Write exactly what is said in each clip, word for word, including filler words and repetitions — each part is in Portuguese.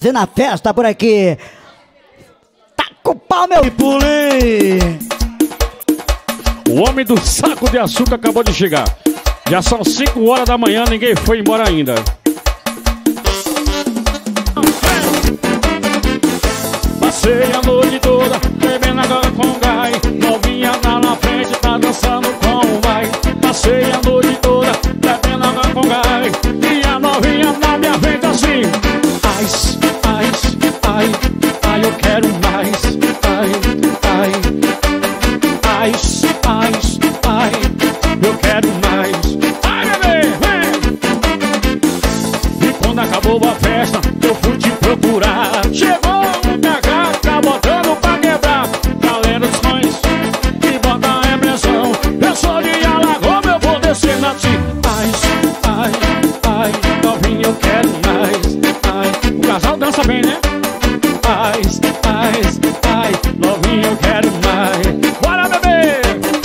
Na festa por aqui. Tá com o pau, meu. Pulei. O homem do saco de açúcar acabou de chegar. Já são cinco horas da manhã, ninguém foi embora ainda. Passei a noite toda bebendo agora com gás. Novinha lá na frente tá dançando com o vai. Passei a noite toda bebendo agora com gás. E a novinha na minha frente assim. Ai, ai, ai, ai, eu quero mais. Ai, ai, ai, ai, ai, eu quero mais. Ai, bebê, vem! E quando acabou a festa, eu fui te procurar. Chegou o P H, tá botando pra quebrar. Galera dos sonhos, que bota a impressão. Eu sou de Alagoas, eu vou descer na ti. Ai, ai, ai, novinha, eu quero mais. Ai, o casal dança bem, né? Ai, ai, ai, novinha, eu quero mais. Bora, bebê!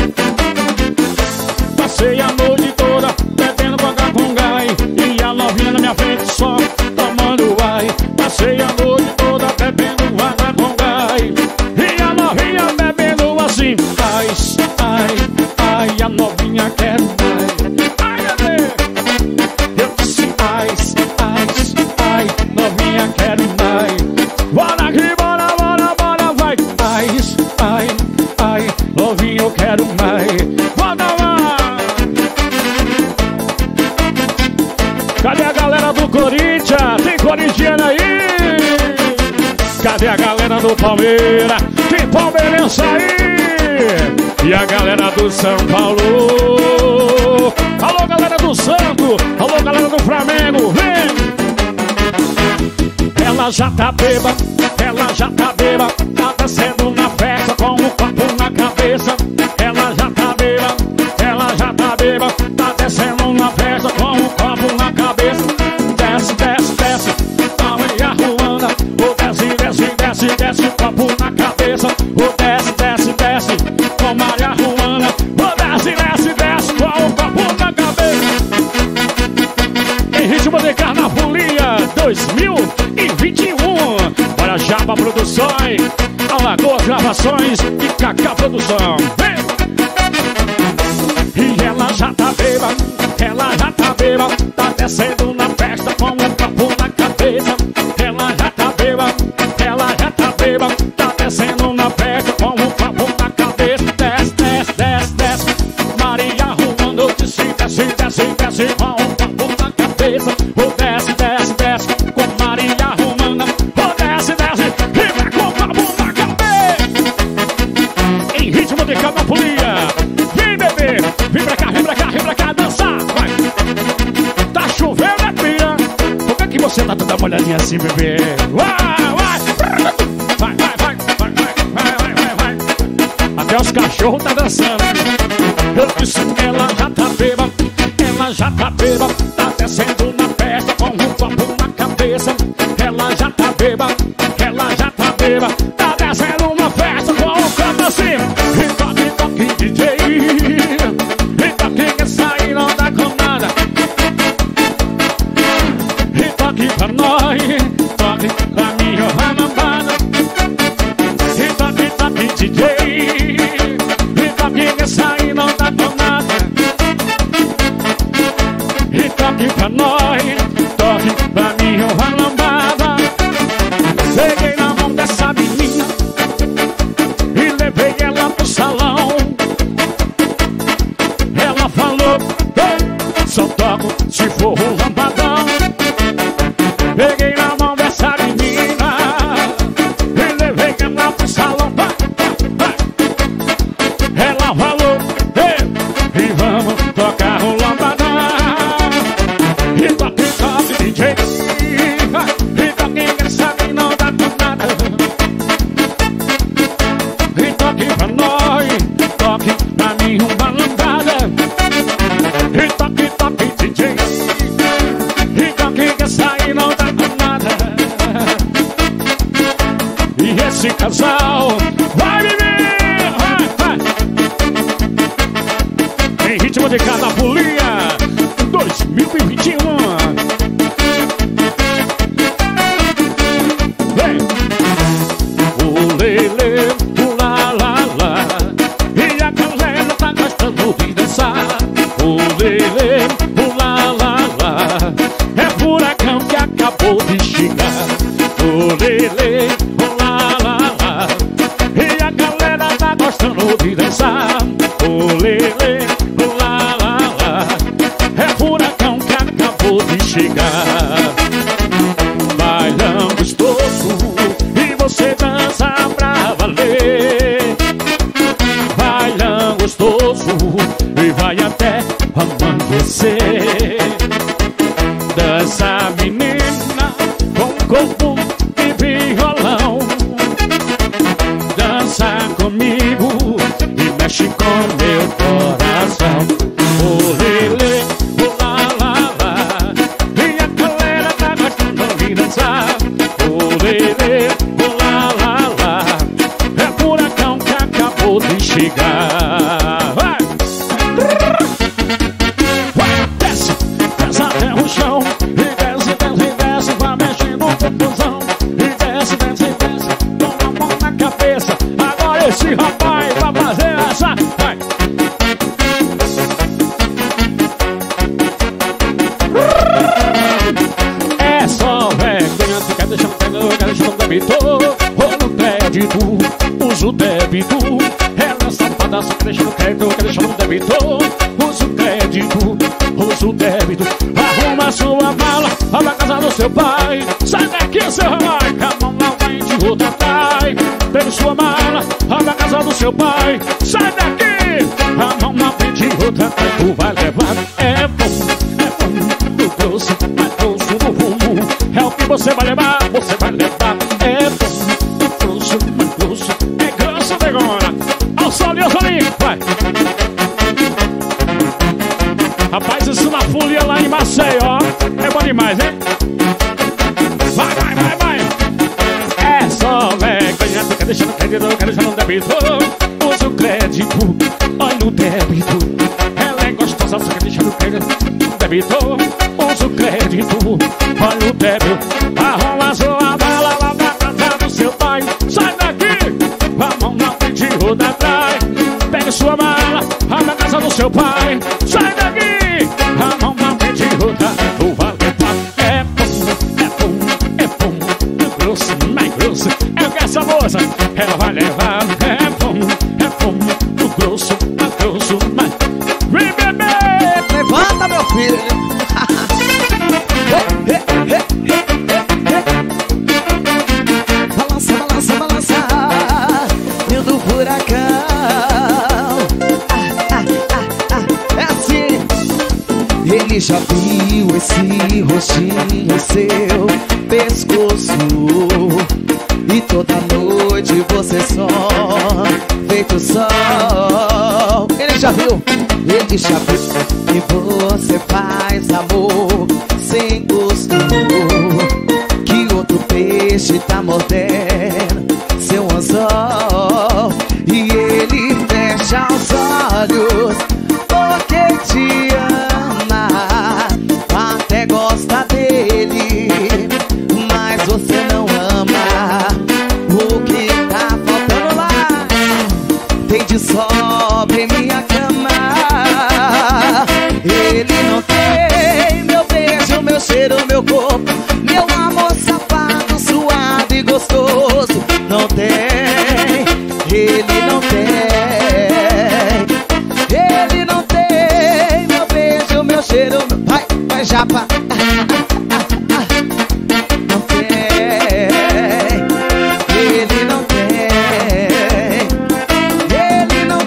Passei a noite toda bebendo coca com gás. E a novinha na minha frente só tomando ai. Passei a noite toda bebendo água com gás. E a novinha bebendo assim. Ai, ai, ai, a novinha quer mais. Ai, bebê! Eu disse ai, ai, ai, novinha quer mais. Bora aqui, bora, bora, bora, vai. Ai, ai, ai, novinha eu quero mais. Bora lá! Cadê a galera do Corinthians? Tem corintiano aí? Cadê a galera do Palmeiras? Tem palmeirense aí? E a galera do São Paulo? Alô, galera do Santos! Alô, galera do Flamengo! Vem! Ela já tá bêbada, ela já tá bêbada. Tá descendo na festa com o copo na cabeça. Ela já tá bêbada, ela já tá bêbada. Tá descendo na festa com o copo na cabeça. Desce, desce, desce, a Maria Ruanda. O desce, desce, desce, desce o copo na cabeça. O desce, desce, desce com Maria Ruanda. O desce, desce, desce com o copo na cabeça. Em ritmo de Carnafolia dois mil e vinte e um. Para Japa Produções, Alagoas Gravações e Cacá Produção. Vem! E ela já tá bêbada, ela já tá bêbada. Tá descendo na festa com um copo na cabeça. Ela já tá bêbada, ela já tá bêbada. Tá descendo na festa com um copo na cabeça. Desce, desce, desce, desce. Maria arrumando, desce, desce, desce, desce com um copo na cabeça. O desce, desce, desce com Maria arrumando. O desce, desce e vai com o copo na cabeça. Em ritmo de Carnafolia. Vem, bebê, vem pra cá, vem pra cá, vem pra cá dançar. Vai. Tá chovendo, é pira. Por que que você tá toda molhadinha assim, bebê? Vai, vai. Vai, vai, vai, vai, vai, vai, vai, vai. Até os cachorros tá dançando. Eu disse que ela já tá bêbada, ela já tá bêbada. Tá descendo na festa com um copo na cabeça. Ela já tá bêbada, ela já tá bêbada. Tá descendo na festa com um copo assim. E toque, toque, D J. E toque que sai não dá com nada. E toque pra nós, toque pra mim, eu vou lambada. E toque, toque, D J. E toque que sai não dá com nada. E toque pra nós, toque pra mim, eu vou lambada. Peguei na mão dessa menina e levei ela pro salão. Ela falou, oh, só toco se for o lambadão. Peguei na mão dessa menina e levei ela pro salão. Vai, vai. Ela falou, hey, e vamos tocar o lambadão. E toque, toque, D J. E toque que sabe não dá com nada. E toque pra nós, toque pra mim uma lambada. E toque, toque, D J. E toque que sai não dá com nada. E esse casal vai viver, vai, vai. Em ritmo de Carnafolia dois mil e vinte e um. lele, oh lá, lá, lá. E a galera tá gostando de dançar. Oh lele, oh lá, lá, lá. É furacão que acabou de chegar. Bailão gostoso e você dança pra valer. Bailão gostoso e vai até amanhecer. Dança menina com corpo e violão. Dança comigo e mexe com meu coração. Oh lele, oh lá, lá, lá. E a galera tá gostando de dançar. Oh lele, oh lá, lá, lá. É furacão que acabou de chegar. Vai! Vai, desce, desce até o chão. E desce, desce, desce, vai mexendo no confusão. E desce, desce, desce, toma a mão na cabeça. Agora esse rapaz vai fazer essa. Vai! É só vergonha, tu quer deixar no débito, quer deixar no débito. Ou no crédito, usa o débito. Ela é safada, só quer deixar no crédito, quer deixar no débito. Usa o crédito, usa o débito. Arruma sua mala, vai pra casa do seu pai. Sai daqui, seu rapaz, que a mão na frente, outra atrás. Pega sua mala, vai pra casa do seu pai. Sai daqui, a mão na frente, outra atrás. Tu vai levar, é bom, é bom, do grosso, mais grosso do fumo. É o que você vai levar, você vai levar. É bom, do grosso, mais grosso, é grosso de agora. Ao solinho, ao solinho, vai. Rapaz, isso na folia lá em Maceió é bom demais, hein? Vai, vai, vai, vai. É só vergonha, tu quer deixar no crédito, quer deixar no débito. Usa o crédito, olha no débito. Ela é gostosa, só quer deixar no crédito, no débito. Usa o crédito, olha o débito. Arruma sua bala lá pra casa do seu pai. Sai daqui, a mão na frente e roda atrás. Pega sua mala, vai pra casa do seu pai. Sai daqui, a mão na frente e roda. Tu vai levar, é bom, é bom, é bom, é grosso, mais grosso. É que essa moça, ela vai levar. É bom, é bom, do grosso, mais grosso, mais. Vem beber! Levanta, meu filho. Balança, balança, balança. Rio do furacão. Ah, ah, ah, ah. É assim. Ele já viu esse rostinho em seu pescoço. E toda noite você só feito sol. Ele já viu, ele já viu. E você faz amor sem gosto. Que outro peixe tá mordendo seu anzol. E ele fecha os olhos porque te ama. Até gosta dele, mas você não ama. O que tá faltando lá tem de sobra em minha cama. Ele não tem meu beijo, meu cheiro, meu corpo, meu amor safado, suave e gostoso. Não tem, ele não tem. Ele não tem meu beijo, meu cheiro, meu... Vai, vai, japa. Não tem. Ele não tem. Ele não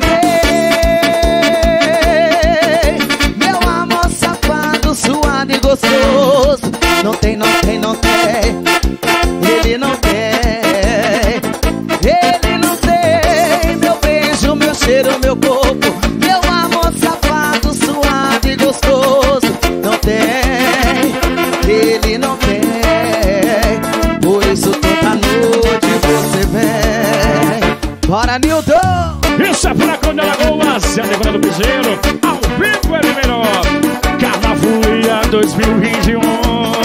tem. Meu amor safado, suado e gostoso. Não tem, não tem, não tem. Ele não tem. Ele não tem. Meu beijo, meu cheiro, meu corpo, meu amor safado, suave e gostoso. Não tem. Ele não tem. Por isso toda noite você vem. Bora, Nilton! Isso é Furacão de Alagoas, é a Débora do Piseiro. Ao vivo é melhor. Carnafolia dois mil e vinte e um.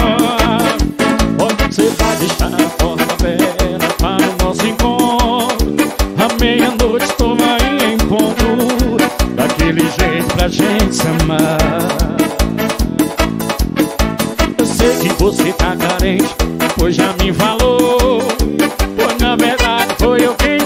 Onde você vai deixar a porta aberta para o nosso encontro? À meia-noite estou aí em ponto, daquele jeito pra gente se amar. Eu sei que você tá carente, pois já me falou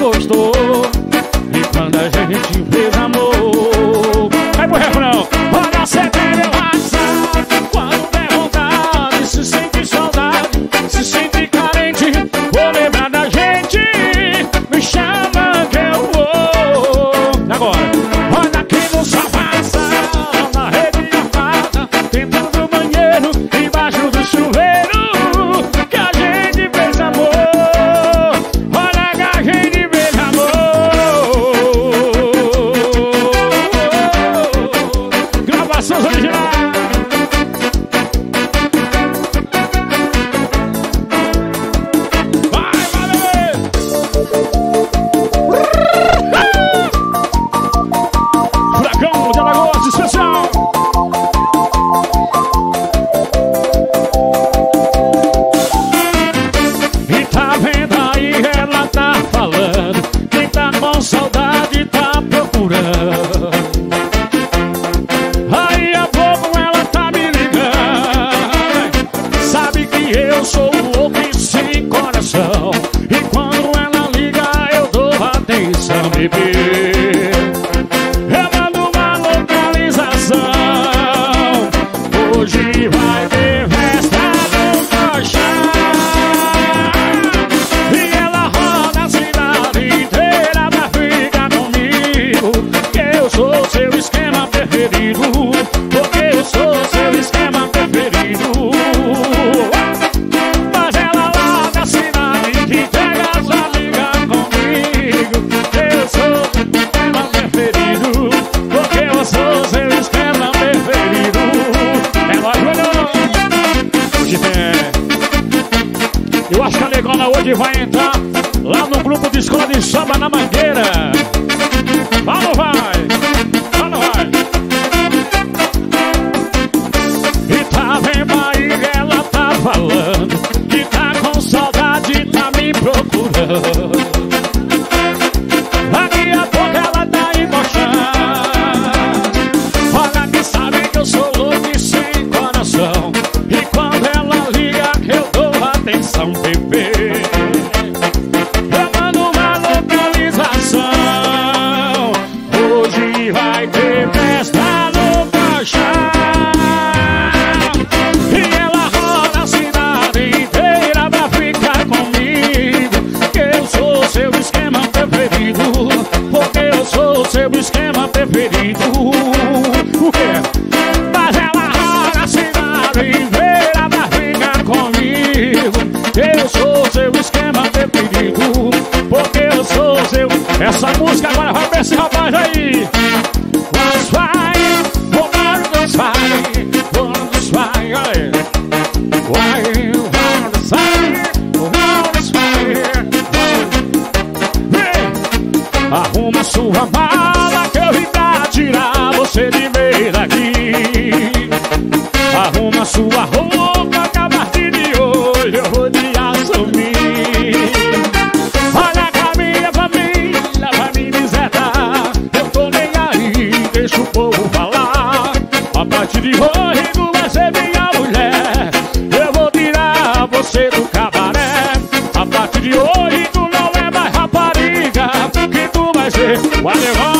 gostou. E quando a gente fez amor, vai pro refrão. Olha, cê tem meu WhatsApp. Quando der vontade, se sente saudade, se sente carente, vou lembrar da gente. Me chama que eu vou. Agora, olha aqui no sofá, na rede armada, dentro do banheiro, embaixo do chuveiro, que a gente fez amor. Olha que a gente fez amor. Gravações originais. Vai, vai, bebê. Furacão de Alagoas especial. E tá vendo aí, ela tá falando. Quem tá com saudade tá procurando. Aí a pouco ela tá me ligando. Sabe que eu sou o louco e sem coração. E quando ela liga eu dou atenção, bebê. Eu mando uma localização. Hoje vai ter festa no colchão. E ela roda a cidade inteira pra ficar comigo. Que eu sou seu esquema preferido. Porque eu sou seu esquema preferido. Mas ela roda a cidade inteira pra ligar comigo. Que eu sou seu esquema preferido. Porque eu sou seu esquema preferido. É nóis, melhor. Hoje tem. Eu acho que a Negona hoje vai entrar lá no grupo de escola de samba na Mangueira. Vai ou não vai? Vai ou não vai? E tá vendo aí, ela tá falando que tá com saudade, tá me procurando. Daqui a pouco ela tá encoxando. Olha que sabe que eu sou louco e sem coração. E quando ela liga que eu dou atenção, bebê. Eu mando uma localização. Hoje vai ter festa no colchão. E ela roda a cidade inteira pra ficar comigo. Que eu sou seu esquema preferido. Porque eu sou seu esquema preferido. O quê? Mas ela roda a cidade inteira pra ficar comigo. Que eu sou seu esquema preferido. Porque eu sou seu. Essa música agora vai pra esse rapaz aí. Mas vai, vamos vai, vamos vai, galera. Vai, vamos vai, vamos vai. Vem, arruma sua mala que eu vim pra tirar você de meio daqui. Arruma sua roupa que a partir de hoje eu vou te assumir. Olha a minha família vai me desertar. Eu tô nem aí, deixa o povo falar. A partir de hoje tu vai ser minha mulher. Eu vou tirar você do cabaré. A partir de hoje tu não é mais rapariga. Que tu vai ser o advogado.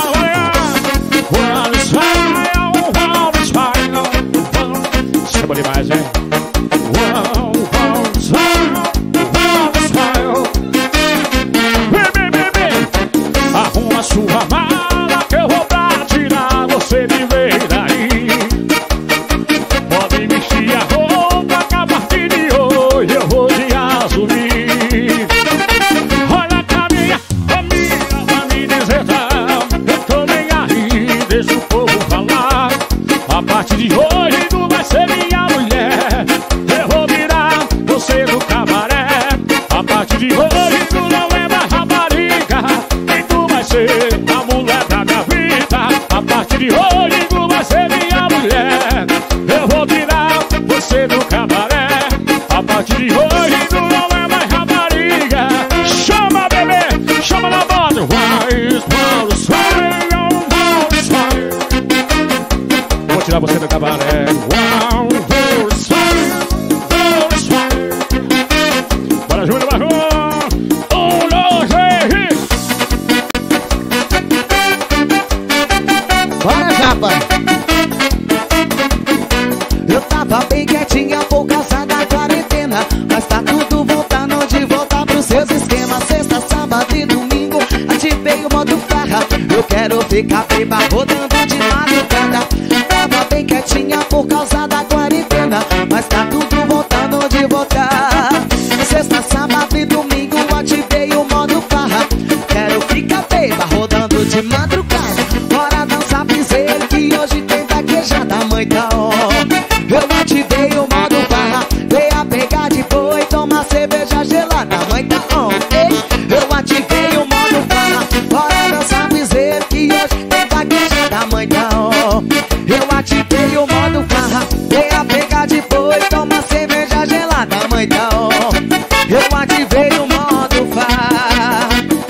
ficar beba rodando de madrugada. Tava bem quietinha por causa da quarentena, mas tá tudo voltando de voltar. Sexta, sábado e domingo ativei o modo farra. Quero ficar beba rodando de madrugada. Bora dançar piseiro que hoje tem vaquejada. Mãe tá on. Eu ativei o modo farra. Veio a pegar de boi, toma cerveja gelada. Mãe tá on. Eu ativei o modo farra. Bora dançar piseiro que hoje tem vaquejada. Mãe tá on. Eu ativei o modo farra. Veio a pegar de boi, toma cerveja gelada. Mãe tá on. Eu ativei o modo farra.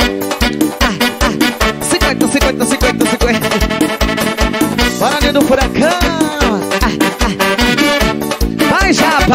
cinquenta, cinquenta, cinquenta, cinquenta. Bora ali do furacão. Vai, japa.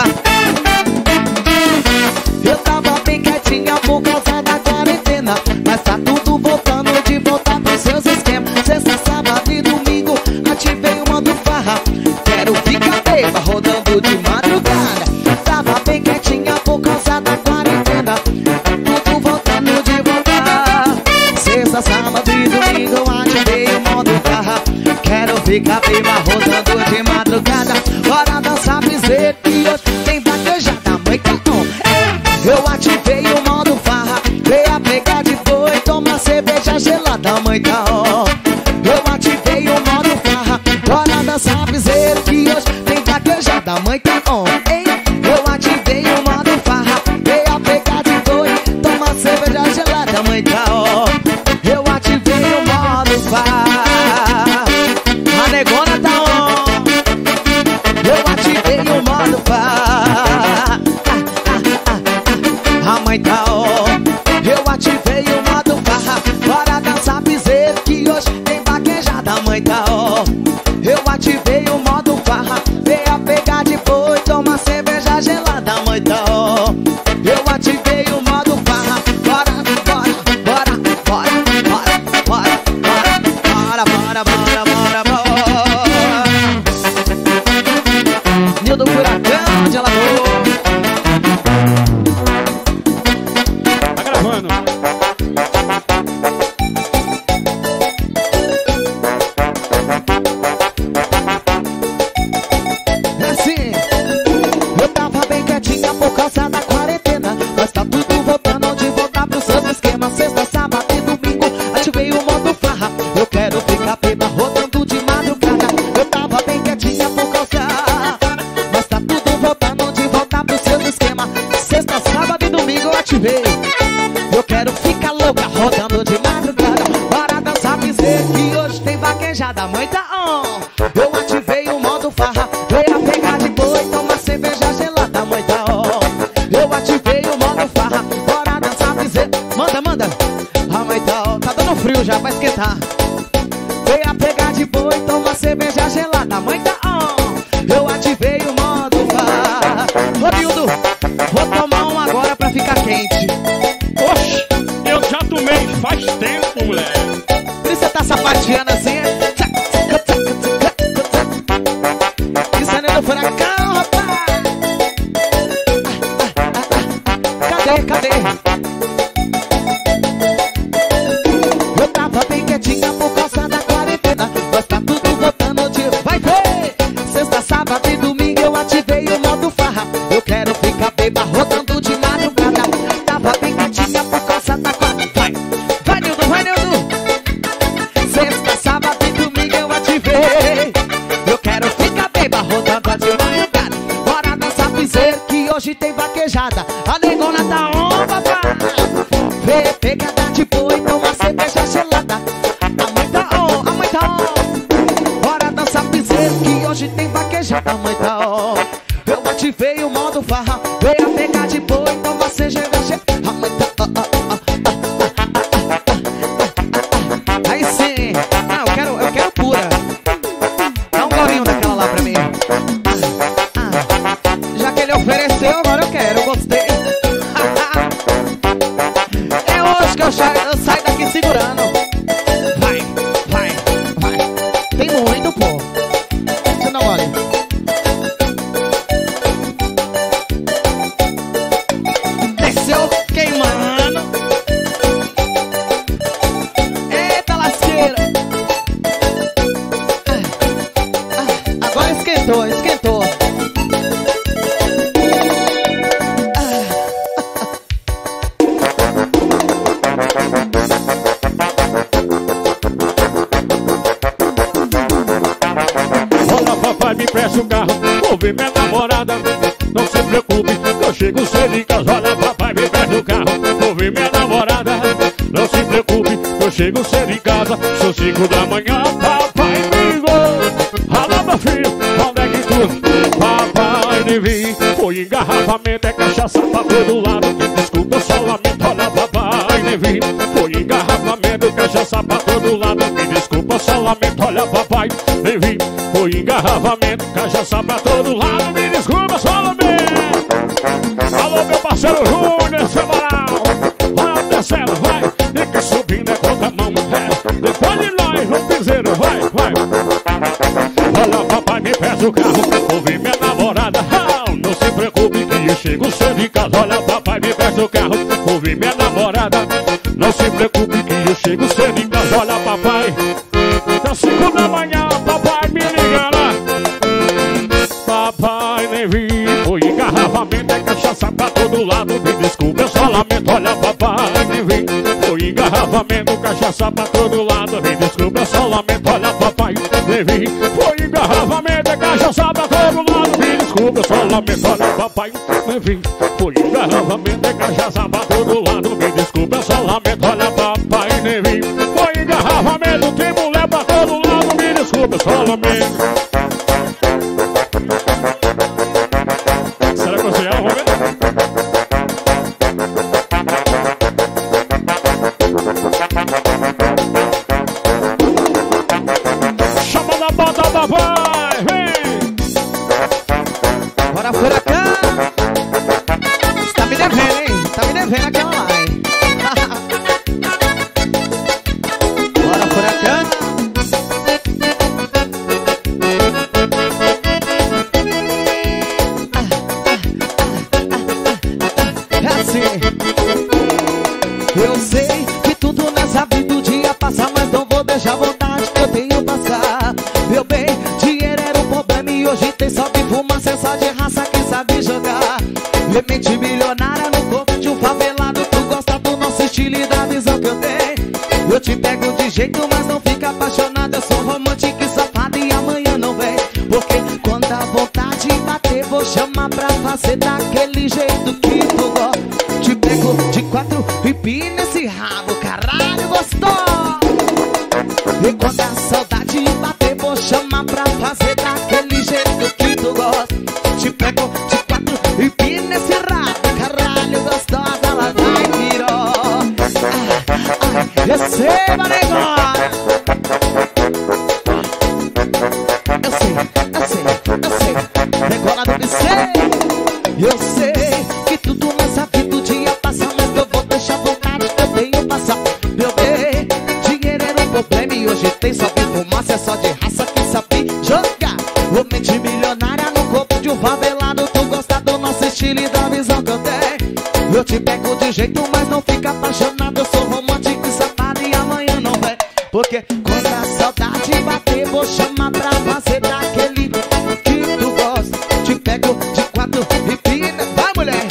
Eu tava bem quietinha por causa da quarentena, mas tá tudo voltando de volta pros seus esquemas. Sexta, sábado e domingo ativei o modo farra. Quero ficar beba rodando de madrugada. Tava bem quietinha por causa da quarentena, tudo voltando de volta. Sexta, sábado e domingo ativei o modo farra. Quero ficar beba rodando de madrugada. Bora dançar piseiro que hoje tem vaquejada. Mãe tá on. Eu ativei o modo farra. Veio a pegar de boi, toma cerveja gelada. Mãe tá on. Eu ativei o modo farra. Bora dançar piseiro que hoje tem vaquejada. Mãe tá on. Eu ativei o modo farra. Veio a pegar de boi, toma cerveja gelada. Mãe tá on. Eu ativei o modo farra. A negona tá on. Eu ativei o modo farra. A mãe tá on. Eu ativei o modo farra. Bora dançar piseiro que hoje tem vaquejada. A mãe tá on. Eu ativei o modo farra. Veio a pegar de boi, toma cerveja gelada. A mãe tá on. Eu ativei o modo farra. Bora, bora, bora, bora, bora, bora, bora, bora, bora, bora, bora, bora. Nil do Furacão de Alagoas. Tá gravando. Assim, eu tava bem quietinha por causa da quarentena, mas tá tudo voltando de volta pro seu esquema. Sexta, sábado e domingo ativei o modo farra. Eu quero ficar beba rodando de madrugada. Eu tava bem quietinha por causa, mas tá tudo voltando de volta pro seu esquema. Sexta, sábado e domingo eu ativei. Eu quero ficar louca rodando de madrugada. Bora dançar piseiro que hoje tem vaquejada. Mãe tá on. Eu ativei o modo farra. Veio a pegar de boi, toma cerveja gelada. Mãe tá on. Eu ativei o modo farra. Bora dançar piseiro. Manda, manda. A mãe tá on. Tá dando frio já, vai esquentar. Veio a pegar de boi, toma cerveja gelada. Mãe tá on. Eu ativei o modo farra. Ô Nildo, vou tomar um agora pra ficar quente. Oxi, eu já tomei faz tempo, mulher. Por isso você tá sapateando assim, é? Isso é no furacão, rapaz. Cadê, cadê? Eu tava bem quietinha por causa da quarentena, mas tá tudo voltando de... Vai ver! Sexta, sábado e domingo eu ativei o modo farra. Eu quero ficar beba rodando de madrugada. Tava bem quietinha por causa da quarentena. Vai! Vai, Nildo, vai, Nildo! Sexta, sábado e domingo eu ativei. Eu quero ficar beba rodando de madrugada. Bora dançar piseiro que hoje tem vaquejada. A negona tá on, papai. Vê, pegada de boi, toma cerveja gelada. A mãe tá on, a mãe tá on. Bora dançar piseiro que hoje tem vaquejada. A mãe tá on. Eu ativei o modo farra. Veio a pegar de boi, toma cerveja gelada. A mãe tá on. Aí sim. Ah, eu quero, eu quero pura. Dá um golinho daquela lá pra mim. Ah, já que ele ofereceu, agora eu quero, eu gostei. É hoje que eu saio, eu saio daqui segurando. Vai, vai, vai. Tem muito, pô. Você não olha. peço o carro, vou ver minha namorada. Não se preocupe, eu chego cedo em casa. Olha, papai me pede o carro, vou ver minha namorada. Não se preocupe, eu chego cedo em casa. São cinco da manhã, papai me ligou. Alô, meu filho, onde é que tu? Papai nem vi. Foi engarrafamento, é cachaça pra todo lado. Desculpa, só lamento, olha, papai nem vi. Foi engarrafamento, cachaça pra todo lado. Me desculpa, só lamento, olha, papai nem vi. Foi engarrafamento, cachaça pra todo lado. Me desculpa, só lamento. Alô, meu parceiro Júnior, seu moral. Vai descendo, vai. Fica subindo, é contra a mão. É. Depois de nós, no piseiro, vai, vai. Olha, papai me pede o carro, ouvi minha namorada. Ah, não se preocupe que eu chego cedo em casa. Olha, papai me pede o carro, ouvi minha namorada. Não se preocupe que eu chego cedo em casa. Olha, papai, das cinco da manhã, papai me ligando. Papai nem vi. Foi engarrafamento, é cachaça pra todo lado. Me desculpa, eu só lamento, olha, papai nem vi. Foi engarrafamento, cachaça pra todo lado. Me desculpa, eu só lamento, olha, papai nem vi. Foi engarrafamento, é cachaça pra todo lado. Me desculpa, eu só lamento, olha, papai nem vi. Foi engarrafamento, é cachaça pra todo lado. Me desculpa, eu só lamento, olha, papai nem vi. Foi engarrafamento, tem mulher pra todo lado. Me desculpa, eu só lamento. Será que você é? Vamos ver. Chama da bota, papai, vem! Bora furacão! Você tá me devendo, hein? Tá me devendo aquela lá, hein? Bora furacão! É assim. Eu sei que tudo nessa vida o dia passa, mas não vou deixar a vontade que eu tenho passar. Meu bem, dinheiro era um problema e hoje tem só de fumaça, é só de raça quem sabe jogar. Mente milionária no corpo de um favelado. Tu gosta do nosso estilo e da visão que eu tenho. Eu te pego de jeito, mas não fica apaixonado. Eu sou romântico e safado e amanhã não vem. Porque quando a vontade bater, vou chamar pra fazer daquele jeito que tu gosta. Te pego de quatro e pina esse rabo, caralho, gostou? E quando a saudade bater, vou chamar pra fazer daquele jeito que tu gosta. Te pego de quatro e pina esse rabo, caralho, gostosa, ela vai virou. Receba, negócio. Eu sei, eu sei, eu sei. Negócio do sei. Eu sei que tudo nessa vida o dia passa, mas eu vou deixar a vontade que eu tenho passar. Meu bem, dinheiro era um problema e hoje tem só de fumaça, é só de raça que sabe jogar. Vou mente milionária no corpo de um favelado. Tu gosta do nosso estilo e da visão que eu tenho. Eu te pego de jeito, mas não fica apaixonado. Eu sou romântico e safado e amanhã não vem. Porque quando a saudade bater, vou chamar pra fazer daquele que tu gosta. Te pego de quatro e pina, vai mulher.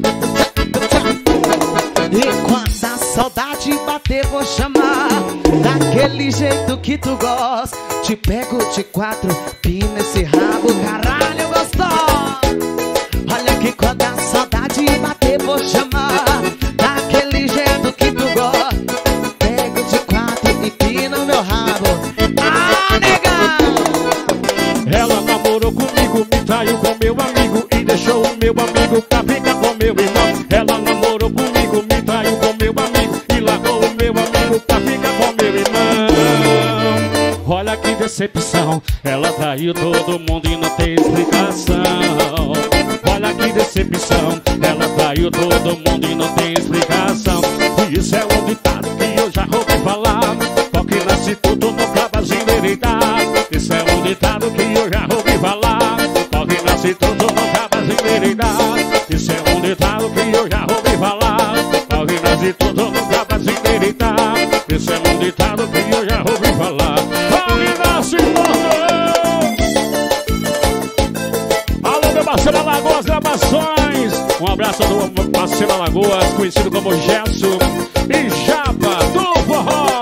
E quando a saudade bater, vou chamar daquele jeito que tu gosta. Te pego de quatro, pina esse rabo, caralho, gostou? Olha que quando a saudade bater, vou chamar daquele jeito que tu gosta. Pego de quatro e pina o meu rabo. Ah, negão! Ela namorou comigo, me traiu com meu amigo e deixou o meu amigo pra ficar com meu irmão. Ela namorou comigo, me traiu com meu amigo e largou o meu amigo pra ficar com meu irmão. Olha que decepção, ela traiu todo mundo e não tem explicação. Olha que decepção, ela traiu todo mundo e não tem explicação. E isso é um ditado que eu já ouvi falar. Qual que nasce tudo no cavazinho endireitar. Isso é um ditado que eu já ouvi falar. Qual que nasce tudo no cavazinho endireitar. Isso é um ditado que eu já ouvi falar. Qual que nasce tudo no cavazinho endireitar. Isso é um ditado que eu já ouvi falar. Qual que nasce tudo. Alô, meu parceiro Alagoas Gravações. Um abraço do parceiro Alagoas, conhecido como Gerson e Japa do Forró.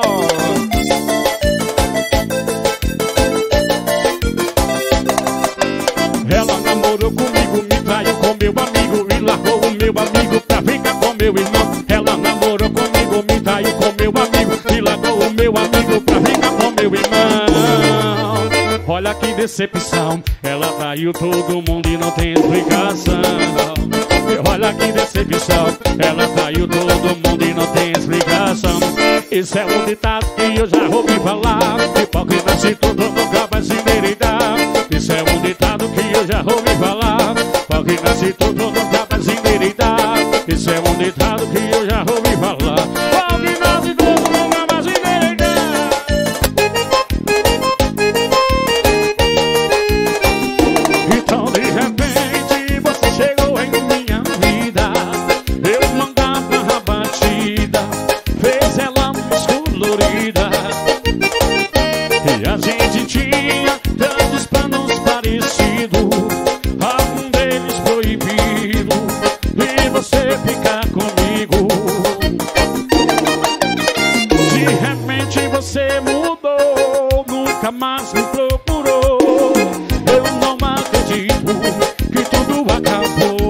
decepção. Ela traiu todo mundo e não tem explicação. Olha que decepção. Ela traiu todo mundo e não tem explicação. Isso é um ditado que eu já ouvi falar. Hipócrita se tudo nunca vai se endireitar. Isso é um ditado que eu já ouvi falar. Hipócrita se tudo nunca vai se endireitar. Isso é um ditado que eu já ouvi falar. Hipócrita se tudo nunca vai se endireitar. Então de repente você chegou em minha vida. Eu mandava a batida, fez ela mais colorida. E a gente tinha tantos planos parecidos, algum deles proibido, e você ficar comigo. De repente você mudou, nunca mais me procurou. Eu não acredito que tudo acabou.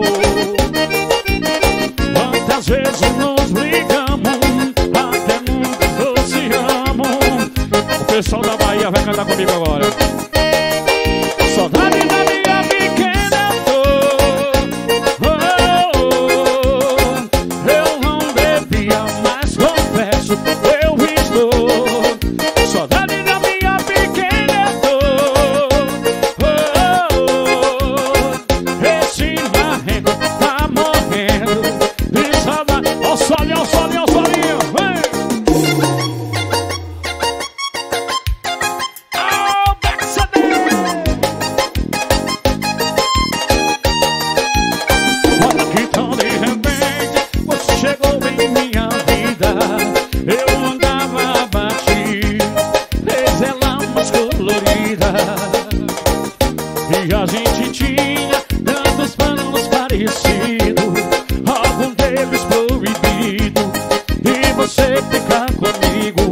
Quantas vezes nos brigamos, até nos divorciamos. O pessoal da Bahia vai cantar comigo agora. Saudade da minha pequena dor. Oh, oh, oh. Eu não devia, mas confesso, eu estou. Saudade da minha pequena dor. Oh, oh, oh. Esse marrego tá morrendo de saudade. Ó o solinho, ó o solinho, ó o solinho. Vem! E a gente tinha tantos planos parecidos, algum deles proibido, e você ficar comigo.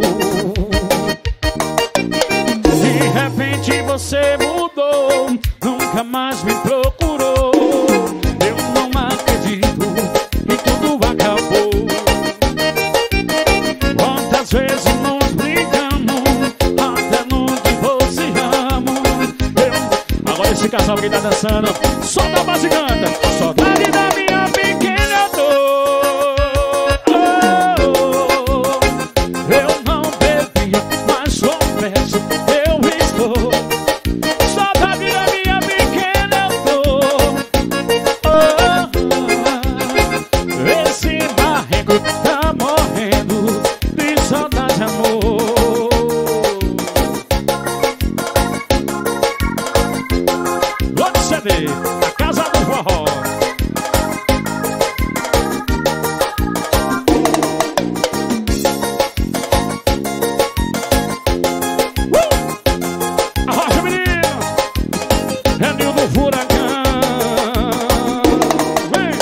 De repente você mudou, nunca mais me procurou. Eu não acredito e tudo acabou. Quantas vezes nos brigamos, até nos divorciamos. Eu... Agora esse casal que tá dançando, solta a base e canta. Saudade da minha pequena dor. Oh, oh, oh. Eu não devia, mas confesso, eu estou. Saudade da minha pequena dor. Oh, oh, oh. Esse marrego tá morrendo de saudade, amor. Outro C D, a Casa do Forró. Uh! Arrocha, menino! É Nil do Furacão. Vem!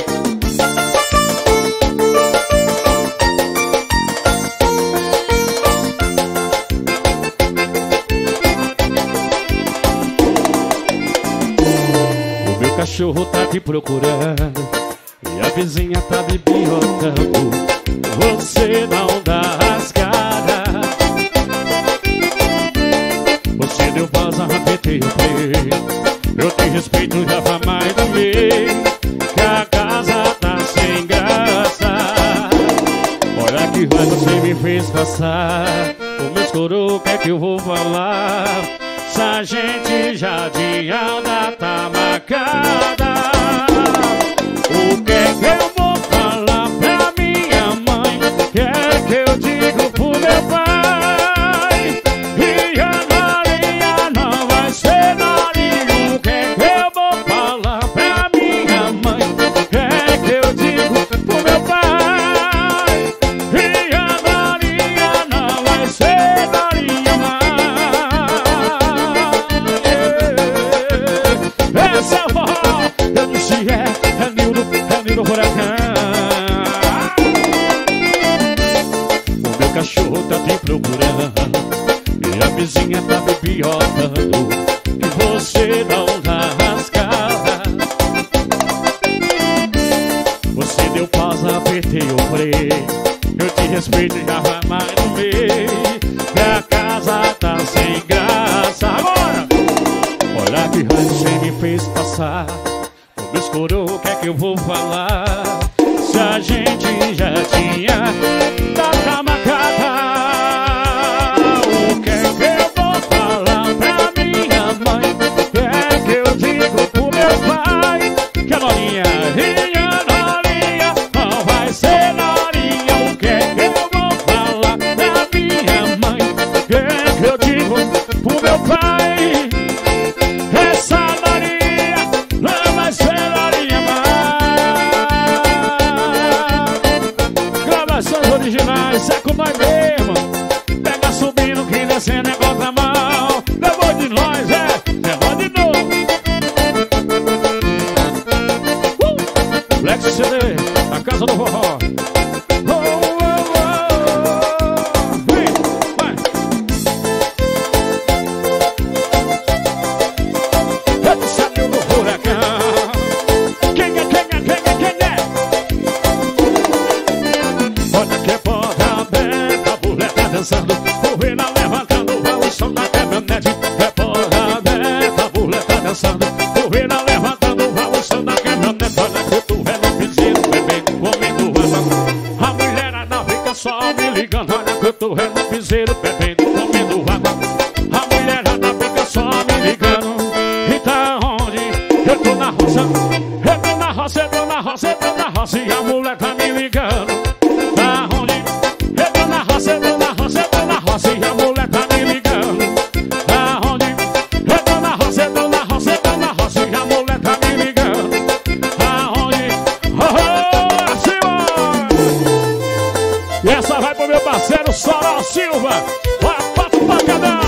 O meu cachorro tá te procurando e a vizinha tá me piotando. Você não dá as caras. Você deu pausa, apertei o play. Eu te respeito, já vai mais do mês. Que a casa tá sem graça. Olha que vai você me fez passar. O meu escuro, o que é que eu vou falar? Se a gente já tinha data marcada, o que é que eu vou falar pra minha mãe? O que é que eu digo pro meu pai? E a Maria não vai ser Maria. O que é que eu vou falar pra minha mãe? O que é que eu digo pro meu pai? E a Maria não vai ser Maria mais. Esse é o forró, eu disse é, é Nil do, é Nil do Furacão. O meu cachorro tá te procurando e a vizinha tá me piotando. Que você não dá as caras. Você deu pausa, apertei o play. Eu te respeito e já vai mais no meio. Que a casa tá sem graça. Agora! de raiva você me fez passar. Como escuro, o que é que eu vou falar? Se a gente já tinha data marcada, o que é que eu vou falar pra minha mãe? O que é que eu digo pro meu pai? Que a Norinha, Rinha, Norinha, não vai ser Norinha. O que é que eu vou falar pra minha mãe? O que é que eu digo pro meu pai? Essa Norinha não vai ser Norinha mais. Gravações originais, é com nós mesmo. Pega subindo que descendo é contramão. Levou de nós, é, levou de novo. uh! Lex C D, a casa do forró. Oh, oh, oh. Vem, vai. Ele saiu do furacão. Quem é, quem é, quem é, quem é? Olha que porta aberta, a mulher tá dançando, o Renan levantando, vai o som da caminhonete. É porta aberta, a mulher tá dançando, o Renan levantando, vai o som da caminhonete. Olha que tu é no piseiro, bebendo, comendo água. A mulherada fica só me ligando. Olha que tu é no piseiro, bebendo, comendo água. A mulherada fica só me ligando. E tá onde? Eu tô na roça, eu tô na roça, eu tô na roça, eu tô na roça. E a mulher tá me ligando. Tá onde? Eu tô na roça, eu tô na roça, eu tô na roça. E a mulher tá me ligando. Tá onde? Eu tô na roça, eu tô na roça, eu tô na roça. E a mulher tá me ligando. Tá onde? Oh, oh, acima! E essa vai pro meu parceiro Soró Silva. Vai, papo pancadão.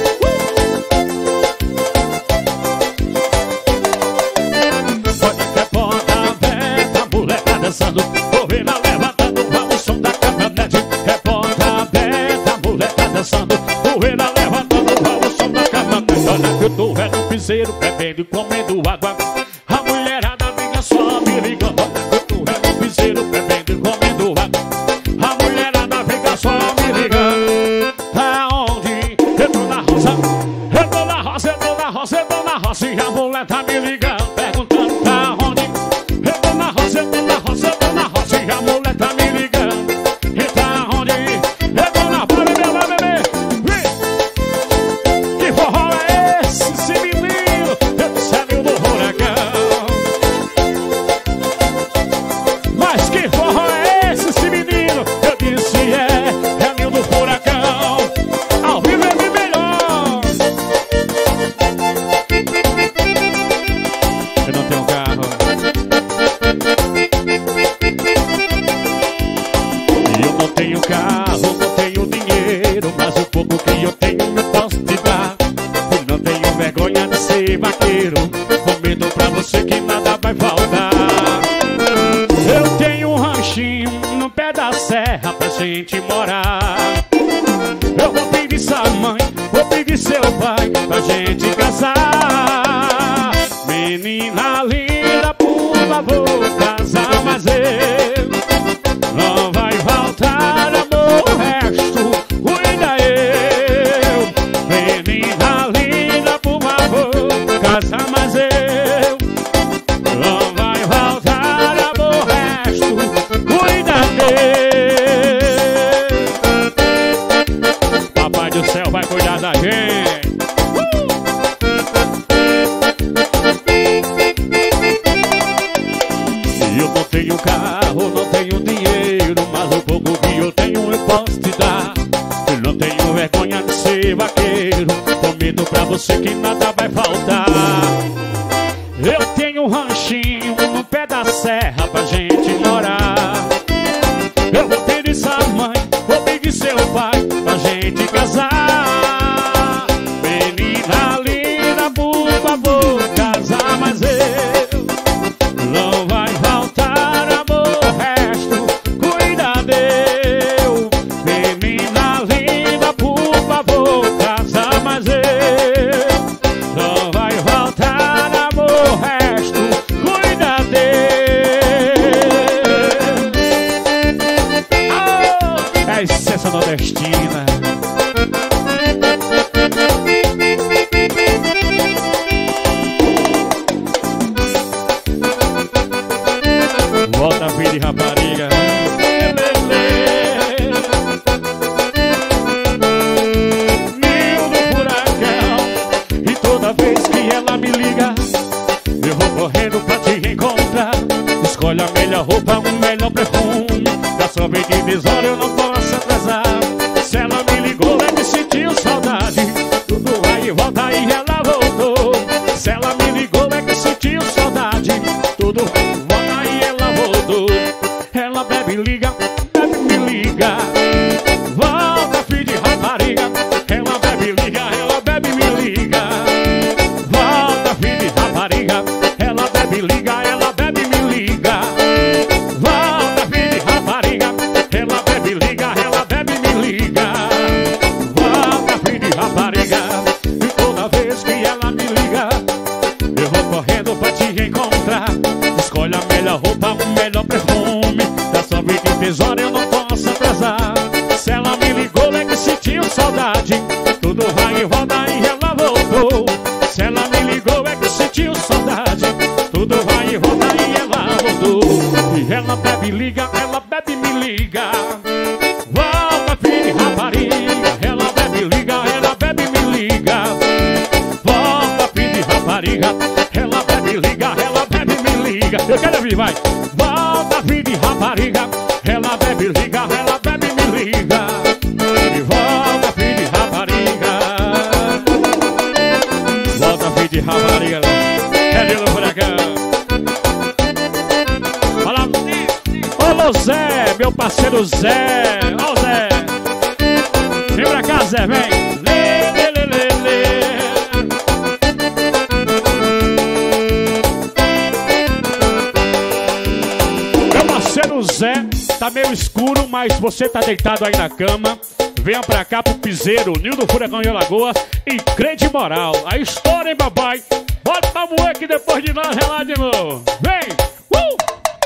Olha que a porta aberta, a mulher tá dançando, o Renan levantando, vai o som da caminhonete. É porta aberta, a mulher tá dançando, o Renan levantando, vai o som da caminhonete. Olha que eu tô é no piseiro, bebendo e comendo água. A mulherada vinha só me ligando. Olha que eu tô é no piseiro, bebendo e comendo água. A mulherada fica só me ligando. Aonde? Eu tô na roça, eu tô na roça, eu tô na roça, eu tô na roça. E a mulher tá me ligando, perguntando aonde? Eu tô na roça, eu tô na roça, eu tô na roça. E a mulher tá me ligando. E tá onde? Eu tô na roça, bebê, vai bebê. Vem. Que forró é esse, esse menino? Eu saiu do furacão. Mas que forró é esse, esse menino? Eu disse é, é o do furacão. Ao vivo é bem melhor. Eu não tenho carro, eu não tenho carro, não tenho dinheiro, mas o pouco que eu tenho eu posso te dar. Eu não tenho vergonha de ser vaqueiro, prometo pra você que nada vai faltar. Eu tenho um ranchinho no pé da serra pra gente morar. Eu vou pedir sua mãe, vou pedir seu pai pra gente casar. Menina linda, por favor, casar, mas eu não vai faltar amor, o resto cuida eu. Menina linda, por favor, casar, mas eu não vai faltar amor, o resto cuida eu. Papai do céu vai cuidar da gente. Eu não tenho carro, não tenho dinheiro, mas o pouco que eu tenho eu posso te dar. Eu não tenho vergonha de ser vaqueiro, prometo pra você que nada vai faltar. Eu tenho um ranchinho no pé da serra pra gente morar. Eu vou pedir sua mãe, vou pedir seu pai pra gente casar. Menina linda, por favor, casar, mas eu não vai faltar amor, o resto cuida eu. Menina linda, por favor, casar, mas eu não vai faltar amor, o resto cuida eu. Oh, é a essência nordestina. tesoura eu não posso atrasar. Se ela me ligou é que sentiu saudade. Tudo vai e volta e ela voltou. Se ela me ligou é que sentiu saudade. Tudo vai e volta e ela voltou. Ela bebe, liga, bebe, me liga. Volta, filho de rapariga. Ela bebe, liga, ela bebe, me liga. Volta, filho de rapariga. Ela bebe, liga, ela bebe, me liga. Volta, filho de rapariga. Ela bebe, liga, ela bebe, me liga. Volta, filho de rapariga. E toda vez que ela me liga, eu vou correndo pra te encontrar. Escolhe a melhor roupa, o melhor perfume. Da sua vida e tesoura eu não posso atrasar. Se ela me ligou é que sentiu saudade. Tudo vai e volta e ela voltou. Se ela me ligou é que sentiu saudade. Tudo vai e volta e ela voltou. E ela bebe, liga, ela bebe, me liga. Volta, filho de rapariga. Ela bebe, liga, ela bebe, me liga. Volta, filho de rapariga. Ela bebe, liga, ela bebe, me liga. Eu quero ouvir, vai. Volta, filho de rapariga. Ela bebe, liga, ela bebe, me liga. E volta, filho de rapariga. Volta, filho de rapariga. É de novo pra cá. Fala. Ô Zé, meu parceiro Zé. Ó Zé. Vem pra cá, Zé, vem. Lê, lê, lê, lê, lê. Meu parceiro Zé, tá meio escuro, mas você tá deitado aí na cama. Venha pra cá pro piseiro, Nildo Furacão de Alagoas e Crente Moral. A história, hein, papai? Bota pra moer que depois de nós é lá de novo. Vem! Uh!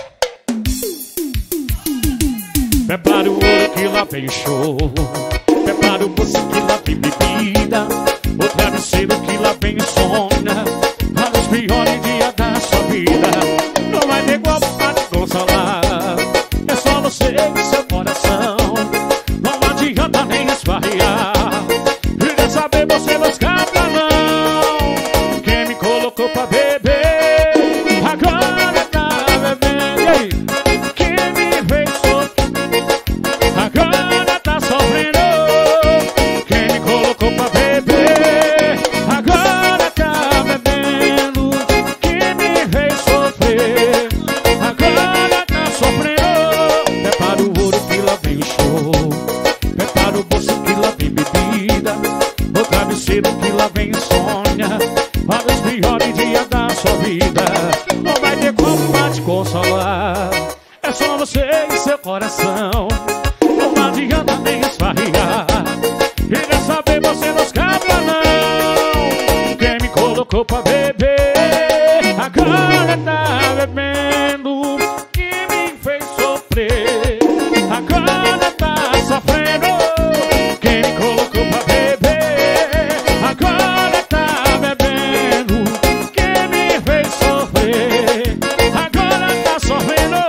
Prepara o ouro que lá vem show. Prepara o moço que lá vem bebida. O travesseiro que lá vem insônia. Para os piores dias da sua vida. Não vai ter igual pra te consolar. É só você e seu coração. Não adianta nem esfarrear. E nem saber você não escapa não. Quem me colocou pra beber agora tá bebendo. E aí? Quem me fez sofrer agora tá sofrendo. Quem me colocou pra beber agora tá bebendo. Quem me fez sofrer agora tá sofrendo. Prepara o ouro que lá vem o show. Prepara o bolso que lá vem bebida. O travesseiro que lá vem insônia. Para os piores dias da sua vida. Não vai ter como pra te consolar. É só você e seu coração. Não adianta nem esfarrear. E nem saber você não escapa não. Quem me colocou pra beber agora tá bebendo. Quem me fez sofrer agora tá sofrendo. Quem me colocou pra beber agora tá bebendo. Quem me fez sofrer agora tá sofrendo.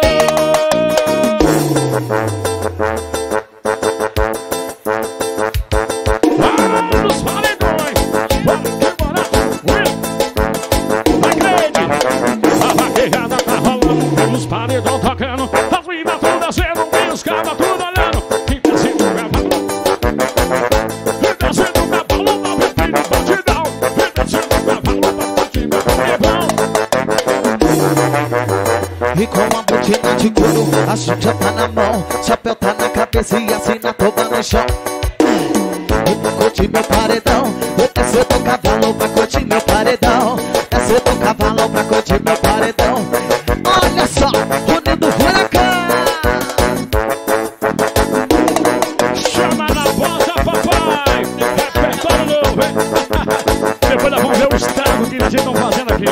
Vamos, paredões. Vamos embora. Vai, Grande. A vaquejada tá rolando. Temos paredão tocando. As minas todas sendo. Tem os cabas tudo olhando. Quem tá sendo cavalo? Quem tá sendo cavalo? Não vem no batidão. Quem tá sendo cavalo? Não batidão. E com a botina de couro, a xuxa tá na mão. Chapéu tá na cabeça e assim na toba no chão. Eu vou curtir meu paredão. Eu descer do cavalo pra curtir meu paredão. Descer do cavalo pra curtir meu paredão. Olha só, o Nildo Furacão. Chama na porta, papai. Repertório novo, hein? Depois nós vamos ver o estrago que a gente tá fazendo aqui.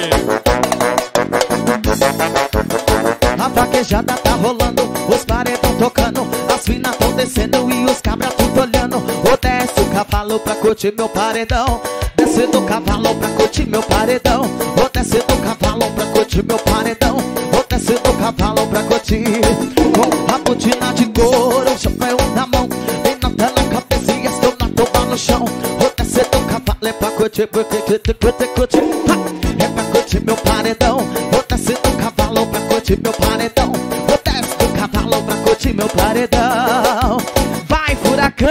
A vaquejada tá rolando, os paredão tocando. As finas tão descendo e os cabras tudo olhando. Ô, desce o cavalo pra curtir meu paredão. Desce do cavalo pra curtir meu paredão. Ô, desce do cavalo pra curtir meu paredão. Ô, desce do cavalo pra curtir. Com a botina de couro, o chapéu na mão. Vem na tela, cabeça e estou na toba no chão. Ô, desce do cavalo é pra curtir, curtir, curtir, curtir, curtir. É pra curtir meu paredão. Ô, desce do cavalo pra curtir meu paredão. Ô, desce do cavalo pra curtir meu paredão. Vai, furacão.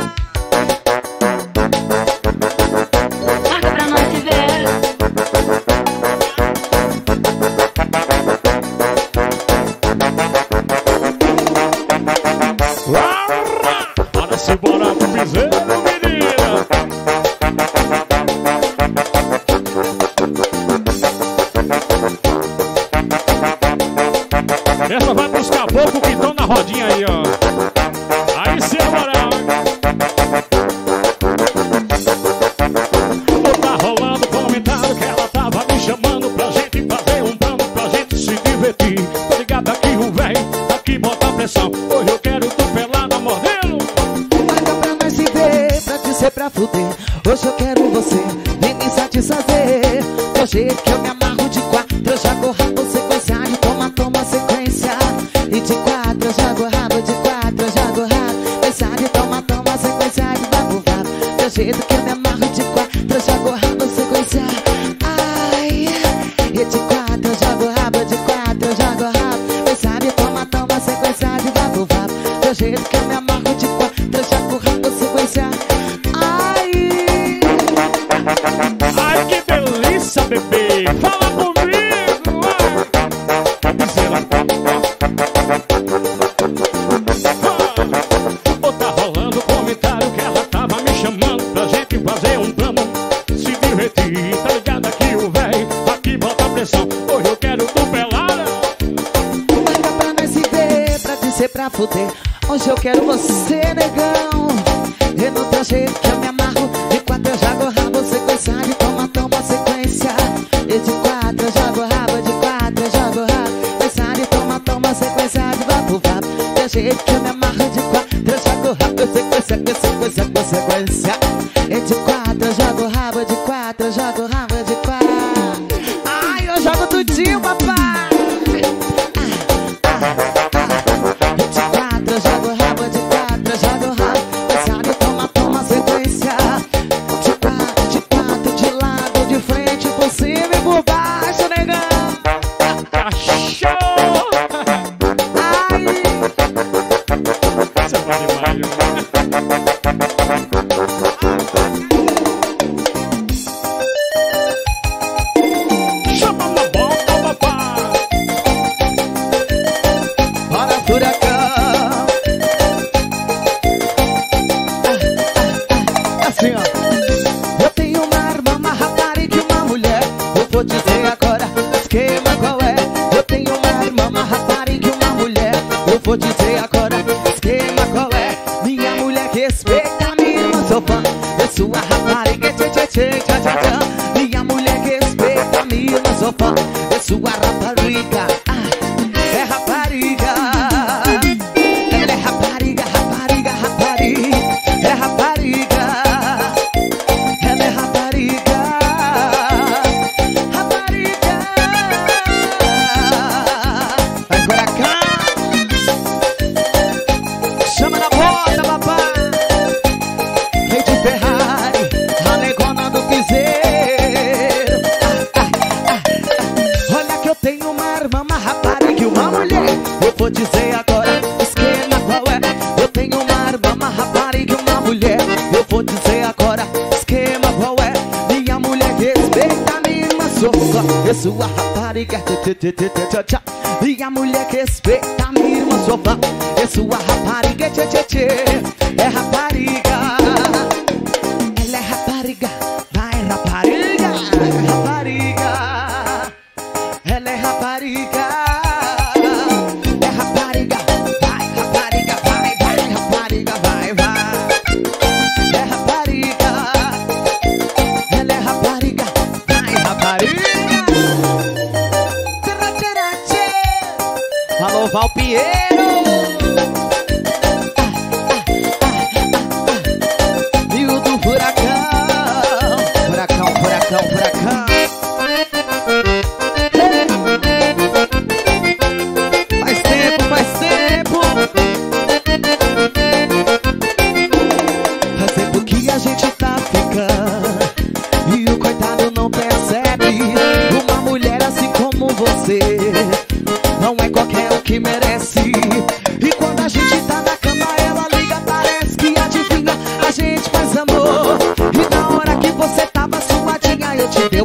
Marca pra nós se ver. Bora se bora pro piseiro, menina. Essa vai pros caboclos que estão na rodinha aí, ó. Aí sim, moral. Tá rolando comentário que ela tava me chamando pra gente fazer um plano, pra gente se divertir. Tô ligado aqui, o velho, aqui bota pressão. Hoje eu quero tu pelada mordendo. Marca pra nós se ver, pra dizer pra fuder. Hoje eu quero você, vem me satisfazer. Do jeito que eu me amarro de quatro, eu jogo rabo sequência de toma, toma sequência. E de quatro eu jogo rabo, de quatro eu jogo rabo. Pensa de toma, toma sequência de vapo, vapo. Do jeito que eu me amarro de quatro, eu jogo rabo sequência. Ai, e de quatro eu jogo rabo, de quatro eu jogo rabo. Pensa de toma, toma sequência de vapo, vapo. Do jeito que eu me amarro de quatro, eu jogo rabo sequência. Ai, Ai, que delícia, bebê. Fala comigo, ai. Piseira. Ô, tá rolando comentário que ela tava me chamando pra gente fazer um plano, se divertir. Tá ligado aqui, o velho, aqui bota pressão. Hoje eu quero tu pelada. marca pra nós se ver, pra dizer pra fuder. Hoje eu quero você, negão. E no teu jeito que eu me amarro, de quatro eu jogo rabo, sequência de toma, toma sequência. E de quatro eu jogo rabo, de quatro eu jogo rabo. Pensa de toma, toma sequência de vapo, vapo. Teu jeito que eu me amarro, de quatro eu jogo rabo, sequência, sequência, sequência. E de quatro eu jogo rabo, de quatro eu jogo rabo, de quatro. Ai, eu jogo tudinho, papai. De quatro eu jogo rabo, de quatro eu jogo rabo. Pensado, toma, toma sequência. De quatro, de quatro, de lado, de frente, por cima e por baixo, negão. Cachorro. Ai, Você tá demais, viu? Chama na boca, papai. bora furacão. Assim, ó. Eu tenho uma arma, uma rapariga e uma mulher. Eu vou dizer agora o esquema qual é. Eu tenho uma arma, uma rapariga e uma mulher. Eu vou dizer agora o esquema qual é. Minha mulher que respeita, minha irmã sou fã. Eu sou a rapariga, tchê, tchê, tchê, tchá, tchá, tchá. Minha mulher que respeita, minha irmã sou fã. Eu sou a rapariga, ah, é rapariga. Ela é rapariga, rapariga, rapariga. É rapariga. Ela é rapariga. Rapariga. Vai pra cá. Chama na porta, papai. Rei de Ferrari, a negona do piseiro. Ah, ah, ah, ah. Olha que eu tenho uma arma, uma rapariga e uma mulher. Eu vou dizer agora o esquema qual é. Eu tenho uma arma, uma rapariga e uma mulher. Eu vou dizer agora o esquema qual é. Minha mulher que respeita, minha irmã sou fã. Eu sou a rapariga, tchê, tchê, tchê, tchê, tchê. Minha mulher que respeita, minha irmã sou fã. Eu sou a rapariga, tchê, tchê, tchê. É rapariga. Ela é rapariga, vai rapariga, rapariga. Ela é rapariga, é rapariga, vai rapariga, vai, vai rapariga, vai, vai. É rapariga, ela é rapariga, vai rapariga. Tira, tira, tira. Alô, Valpieiro. Ah, ah.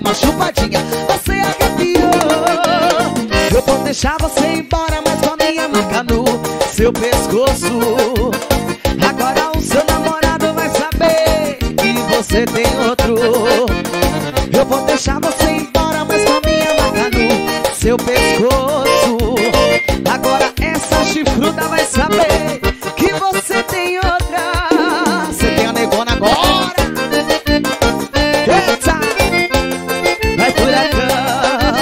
uma chupadinha. Você arrepiou. Eu vou deixar você embora, mas com a minha marca no seu pescoço. Agora o seu namorado vai saber que você tem outro. Eu vou deixar você embora, mas com a minha marca no seu pescoço. Agora essa chifruda vai saber que você tem outra. Você tem a negona agora. Eita! Vai furacão.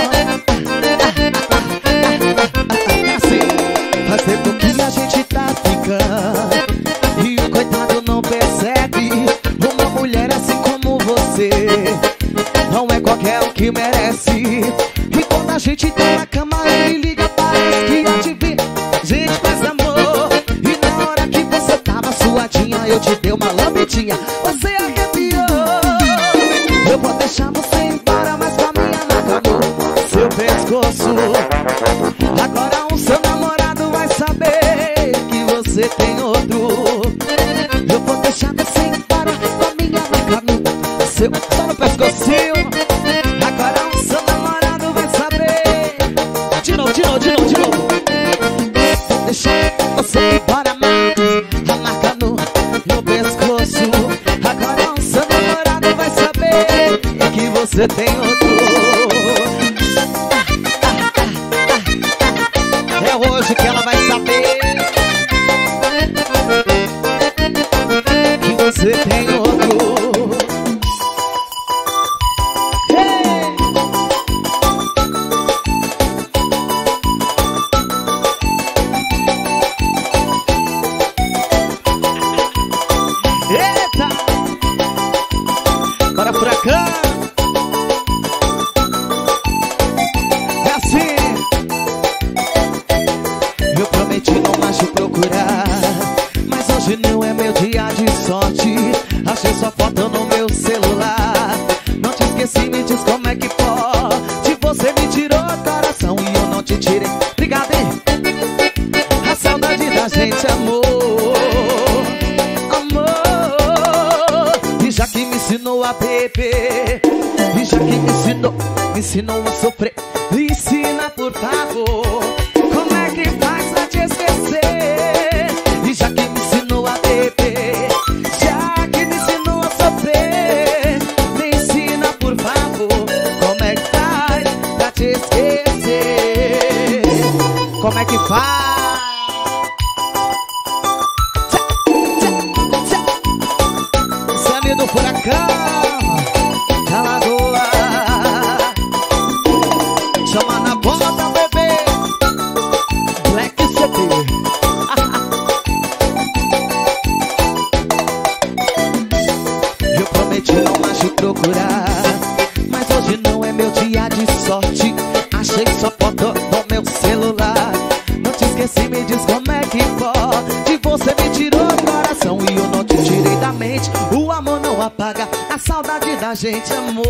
É assim. Faz tempo que a gente tá ficando e o coitado não percebe. Uma mulher assim como você não é qualquer um que merece. E quando a gente tá na cama ele liga, parece que adivinha. Gente, faz amor. E na hora que você tava suadinha eu te dei uma lambidinha. Você arrepiou. Eu vou deixar você embora, mas com a minha marca no seu pescoço. Agora o seu namorado vai saber que você tem outro. Eu vou deixar você embora com a minha marca no seu, só no pescocinho. Agora o seu namorado vai saber. De novo, de novo, de novo, de novo. Vou deixar você embora, mas a marca no, no pescoço. Agora o seu namorado vai saber que você tem outro. É hoje que ela vai saber que você tem outro. Hey! Eita! Bora furacão! É assim. Eu prometi não mais te procurar, mas hoje não é meu dia de sorte. Achei sua foto no meu celular. Não te esqueci, me diz como é que pode. Você me tirou o coração e eu não te tirei. Obrigado, hein? A saudade da gente, amor. Amor. E já que me ensinou a beber, e já que me ensinou, me ensinou a sofrer, me ensina, por favor, como é que faz pra te esquecer. E já que me ensinou a beber, já que me ensinou a sofrer, me ensina, por favor, como é que faz pra te esquecer. Como é que faz? Sami do furacão, da lagoa, chama na bota, bebê, Black C P. Eu prometi não mais te procurar, mas hoje não é meu dia de sorte. Achei sua foto no meu celular. Não te esqueci, me diz como é que pode. Você me tirou o coração e eu não te tirei da mente. O amor não apaga a saudade da gente, amor.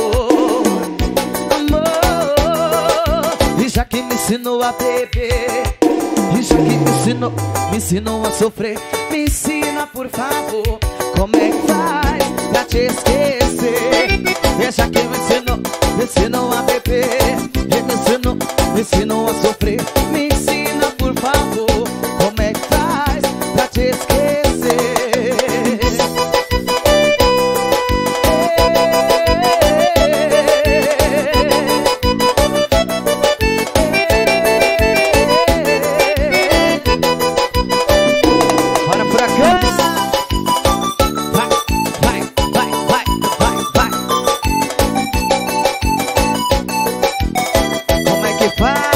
Amor. E já que me ensinou a beber, e já que me ensinou, me ensinou a sofrer, me ensina, por favor, como é que faz pra te esquecer. E já que me ensinou, me ensinou a beber, e me ensinou, me ensinou a sofrer, me ensina, por favor, como é que faz pra te esquecer. Bora furacão. Vai, vai, vai, vai, vai, vai. Como é que faz?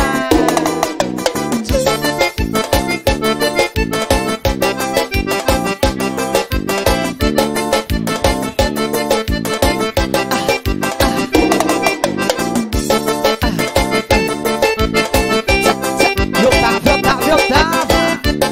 Eu tava, eu tava, eu tava.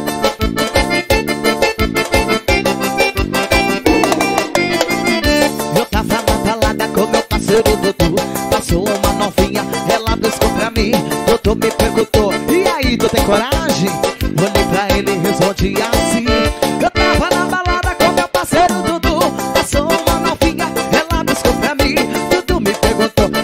Eu tava na balada com meu parceiro Dudu. Passou uma novinha, ela buscou pra mim. Dudu me perguntou, e aí, tu tem coragem? Olhei pra ele e respondi assim. Eu tava na balada com meu parceiro Dudu. Passou uma novinha, ela buscou pra mim. Dudu me perguntou,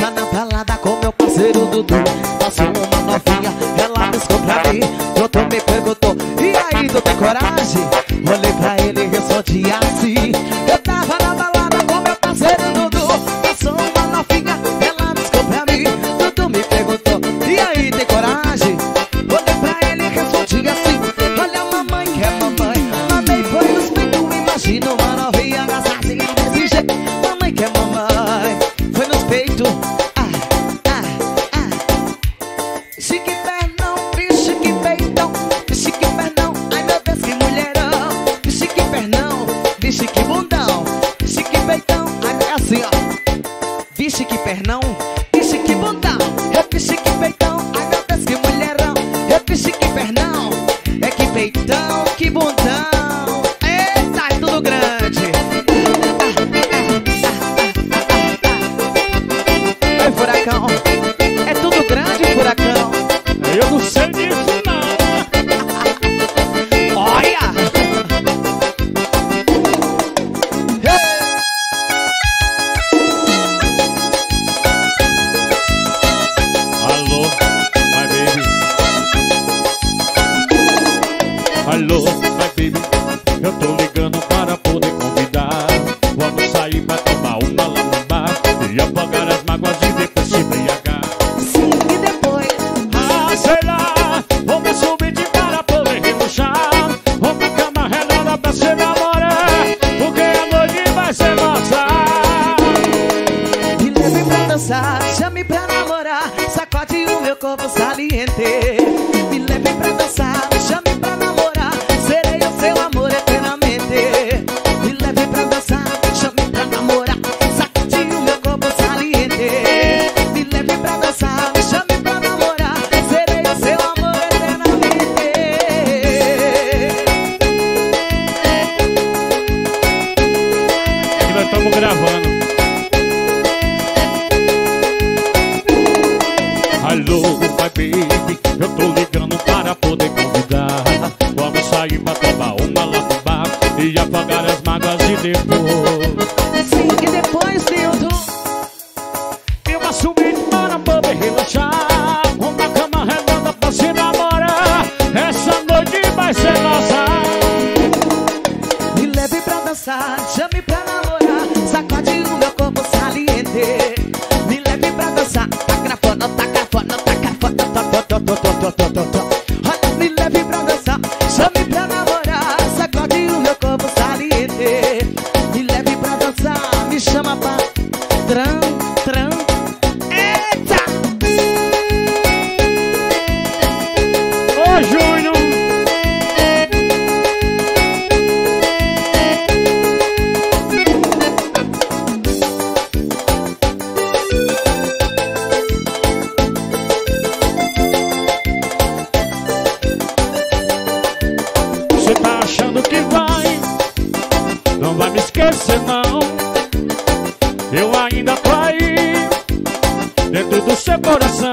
tava na balada com meu parceiro Dudu. Passou uma novinha, ela piscou pra mim. Doutor me perguntou, e aí, tu tem coragem? Olhei pra ele e respondi assim. Eu tava na balada com meu parceiro Dudu. Passou uma novinha, ela piscou pra mim. Dudu me perguntou, e aí, tem coragem? Olhei pra ele e respondi assim. Olha, mamãe, é mamãe. Mamãe foi nos peitos, imagina uma novinha gastadinha desse jeito. Mamãe que é mamãe, foi nos peitos. Ah, ah, ah. Chique pernão, vixe que peitão. Vixe que pernão, ai meu Deus que mulherão. Vixe que pernão, vixe que bundão. Vixe que peitão, ai é assim ó. Vixe que pernão, vixe que bundão. É vixe que peitão, ai meu Deus que mulherão. É vixe que pernão, é que peitão, que bundão. Eita, é tudo grande. Oi, furacão. É tudo grande, furacão. Eu não sei disso não. Olha! Alô, my baby. Alô, my baby. Eu tô ligando para poder convidar. Vamos sair pra tomar uma lá no bar e apagar as mágoas e depois se embriagar. Sim, e depois? Ah, sei lá, vamos subir de para poder relaxar. Vamos pra cama redonda pra se namorar, porque a noite vai ser nossa. Me leve pra dançar, chame pra namorar. Sacode o meu corpo saliente. Me leve pra dançar, chame pra namorar. Serei o seu amor eternamente. Me leve pra dançar, chame pra namorar. Sacode o meu corpo saliente. Me leve pra dançar, chame pra namorar. Serei o seu amor eternamente. E nós estamos gravando. Alô, my baby, eu tô ligando para poder convidar. Vamos sair pra tomar uma lá no bar e apagar as mágoas e depois Sim, e depois, Nildo? eu uma subida para poder relaxar. Uma cama redonda pra se namorar. Essa noite vai ser nossa. Me leve pra dançar, chame pra namorar. Sacode o meu corpo saliente. Me leve pra dançar, taca foto, taca foto, taca foto, to, to, to, to, to, to, to. Olha, me leve pra dançar, chame pra namorar. Sacode o meu corpo saliente. Me leve pra dançar, me chama pra tram, tram. Eita! Ô, Júnior, você tá achando que vai, não vai me esquecer não. Eu ainda tô aí, dentro do seu coração.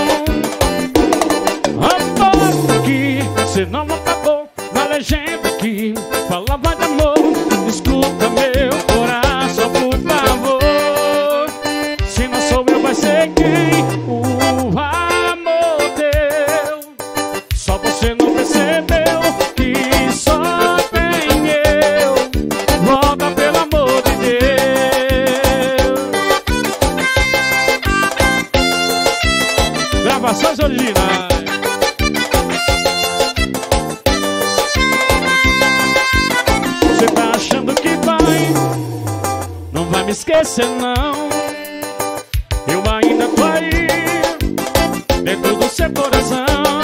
Aposto que você não acabou na legenda que falava de amor. Escuta meu coração, por favor. Se não sou eu, vai ser quem? O amor teu. Só você não percebeu que só tem eu. Volta pelo amor de Deus. Gravações originais. Você tá achando que vai, não vai me esquecer não. Eu ainda tô aí, dentro do seu coração.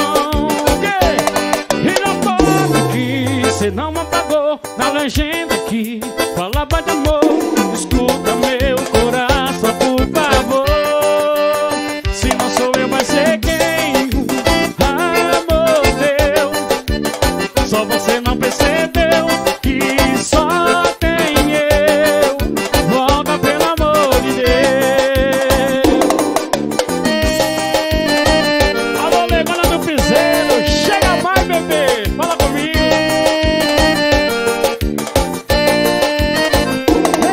Yeah. E não pode que você não apagou na legenda que falava de amor. Escuta meu coração, por favor. Se não sou eu, vai ser quem? Amor teu. Só você não percebeu que só tem eu. Volta pelo amor de Deus. Alô, Legona do Piseiro, chega mais, bebê. Fala comigo.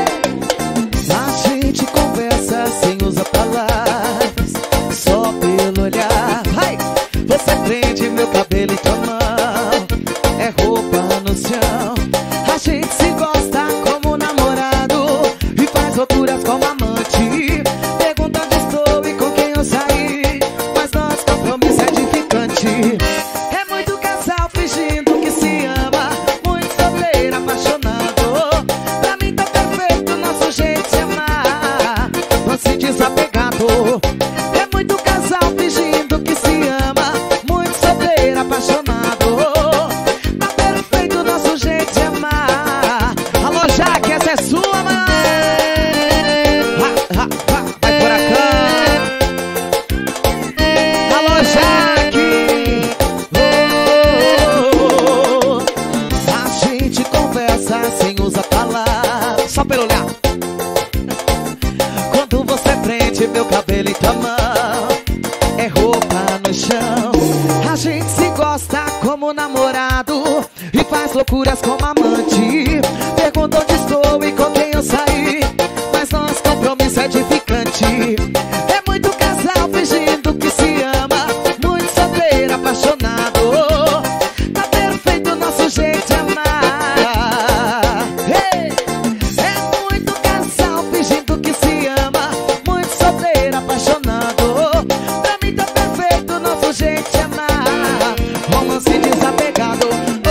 mão, é roupa no chão. A gente se gosta como namorado e faz loucuras como amante. Pergunta onde estou e com quem eu saí, mas nosso compromisso é edificante. É muito casal fingindo que se ama, muito solteiro apaixonado. Tá perfeito nosso jeito de amar. Hey! É muito casal fingindo que se ama, muito solteiro apaixonado. Pra mim tá perfeito nosso jeito de amar. Romance desapegado.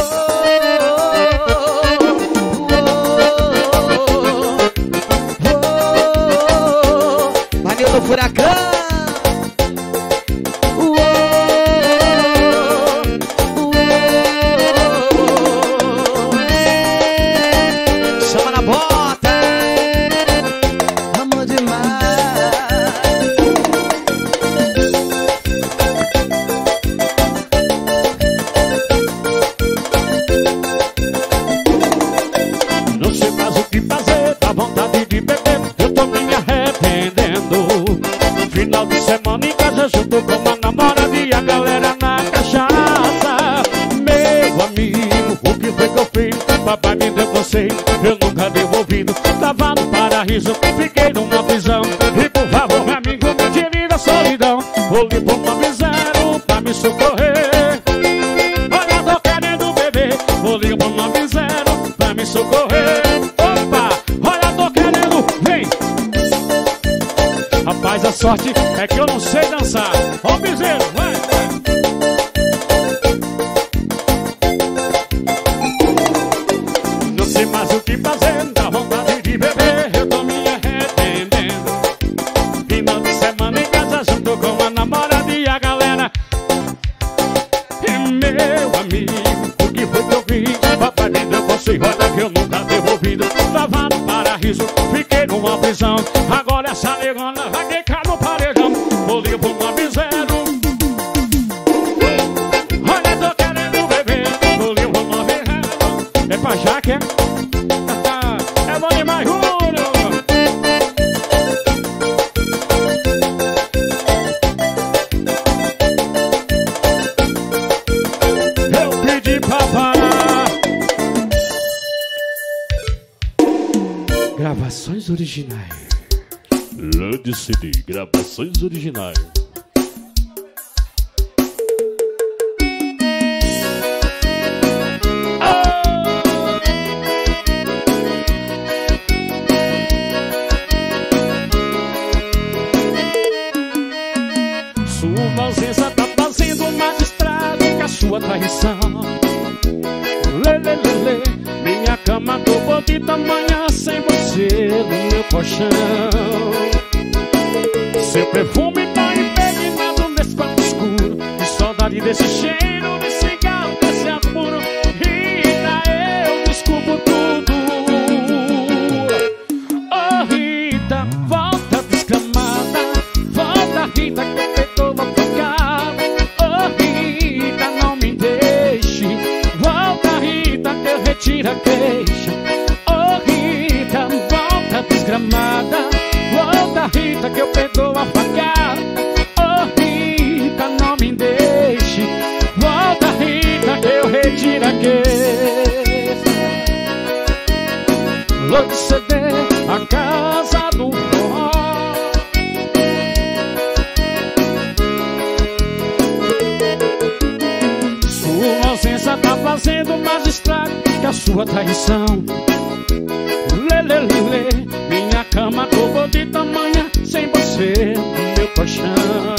Do furacão. Uou, uou. Chama na bota. Amor demais. Não sei mais o que fazer, dá vontade de beber, eu tô me arrependendo. Final de semana em casa junto com uma namorada e a galera na cachaça. Meu amigo, o que foi que eu fiz? Papai me deu conselho, eu nunca devolvido. Tava no paraíso, fiquei numa prisão. E por favor, meu amigo, me tire da solidão. Vou lhe pôr uma zero pra me socorrer. Olha, tô querendo beber. Vou lhe pôr uma zero pra me socorrer. Opa, olha, tô querendo, vem. Rapaz, a sorte é que eu não sei dançar. Ó o piseiro, vai, vai. Não sei mais o que fazer, dá vontade de beber, eu tô me arrependendo. Final de semana em casa junto com a namorada e a galera. E meu amigo, o que foi que eu fiz? Papai me deu conselho, olha que eu nunca devolvido. Tava no paraíso, fiquei numa prisão. Agora essa negona vai ficar no paredão. Vou ligar pro nove zero. Olha, tô querendo beber. Vou ligar pro nove zero. É pra Jaque, é? É bom demais, juro. Eu pedi pra parar. Gravações originais. Land City, gravações originais. Sua ausência tá fazendo mais estrago que a sua traição. Lê, lê, lê, lê. Minha cama dobrou de tamanho sem você no meu colchão. Seu perfume tá impregnado nesse quarto escuro. Que saudade desse cheiro de cigarro, desse apuro. Rita, eu desculpo tudo. Oh Rita, volta descamada. Volta Rita, que eu tô apagado. Oh Rita, não me deixe. Volta Rita, que eu retiro a queixa. Oh Rita, volta desgramada. Volta Rita, que eu perdoo a facada. Oh Rita, não me deixe. Volta Rita, que eu retiro a queixa. Logo ceder a casa do forró. Sua ausência tá fazendo mais estrago que a sua traição. Lê, lê, lê, lê. Minha cama dobrou de tamanho sem você no meu colchão.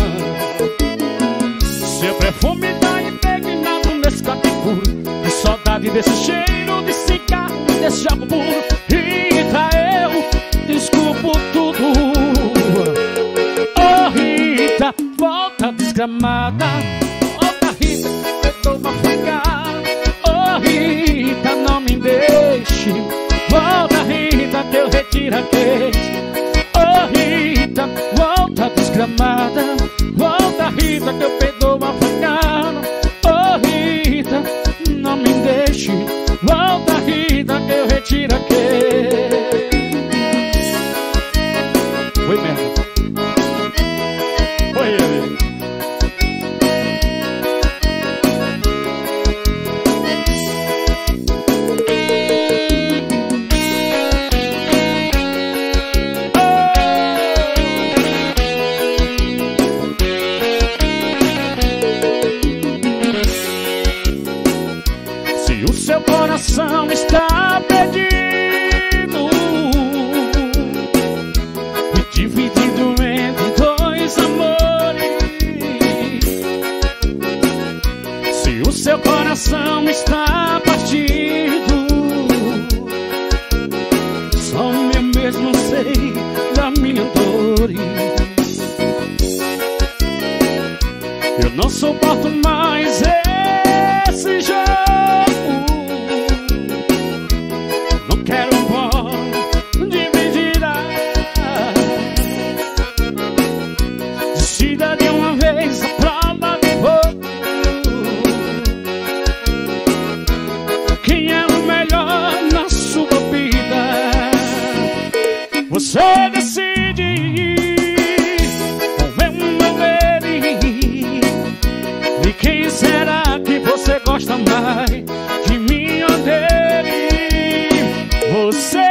Seu perfume tá impregnado nesse quarto escuro. Que saudade desse cheiro de cigarro, desse álcool puro. Rita, eu desculpo tudo. Oh Rita, volta desgramada. Volta Rita, eu tô apagada. Oh Rita, não me deixe. Volta Rita, que eu retiro a queixa. Oh Rita, volta desgramada. Volta Rita, que eu perdoo a facada. Oh Rita, não me deixe. Volta Rita, que eu retiro a queixa. Foi mesmo. coração está partido. Só eu mesmo sei da minha dor. Eu não suporto mais esse jogo. Não quero bola dividida. Decida de uma vez a prova de fogo. Quem é o melhor na sua vida? Você decide. Quem será que você gosta mais, de mim ou dele? Você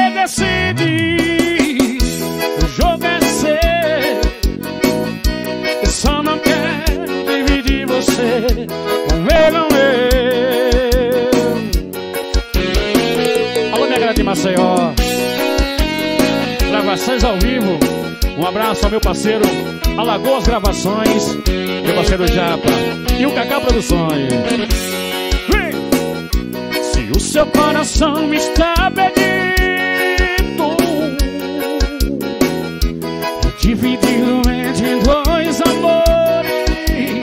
decide, o jogo é seu. Eu só não quero dividir você com ele ou eu. Alô, minha grande Maceió, gravações ao vivo. Um abraço ao meu parceiro Alagoas Gravações, meu parceiro Japa e o Cacá Produções. Vem! Se o seu coração está pedindo, dividido entre dois amores.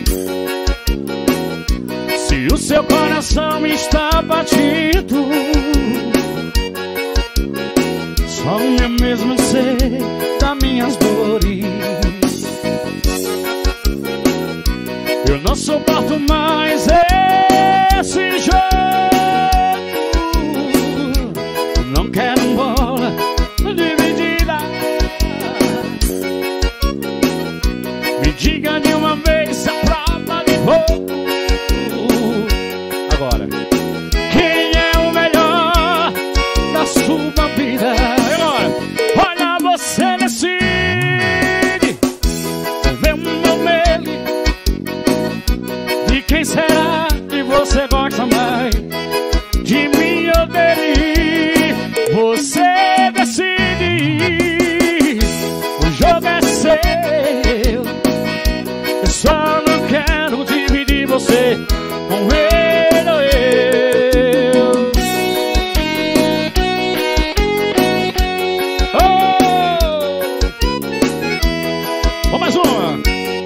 Se o seu coração está batido, só eu mesmo sei das minhas dores. Eu não suporto mais esse jogo. Não quero bola dividida. Me diga de uma vez a prova de fogo. Agora, quem é o melhor da sua vida? Agora, olha, você decide. Vem meu medo. E quem será que você gosta mais, de mim ou dele? Você decide, o jogo é seu. Eu só não quero dividir você com ele ou eu. Oh! Vamos mais uma.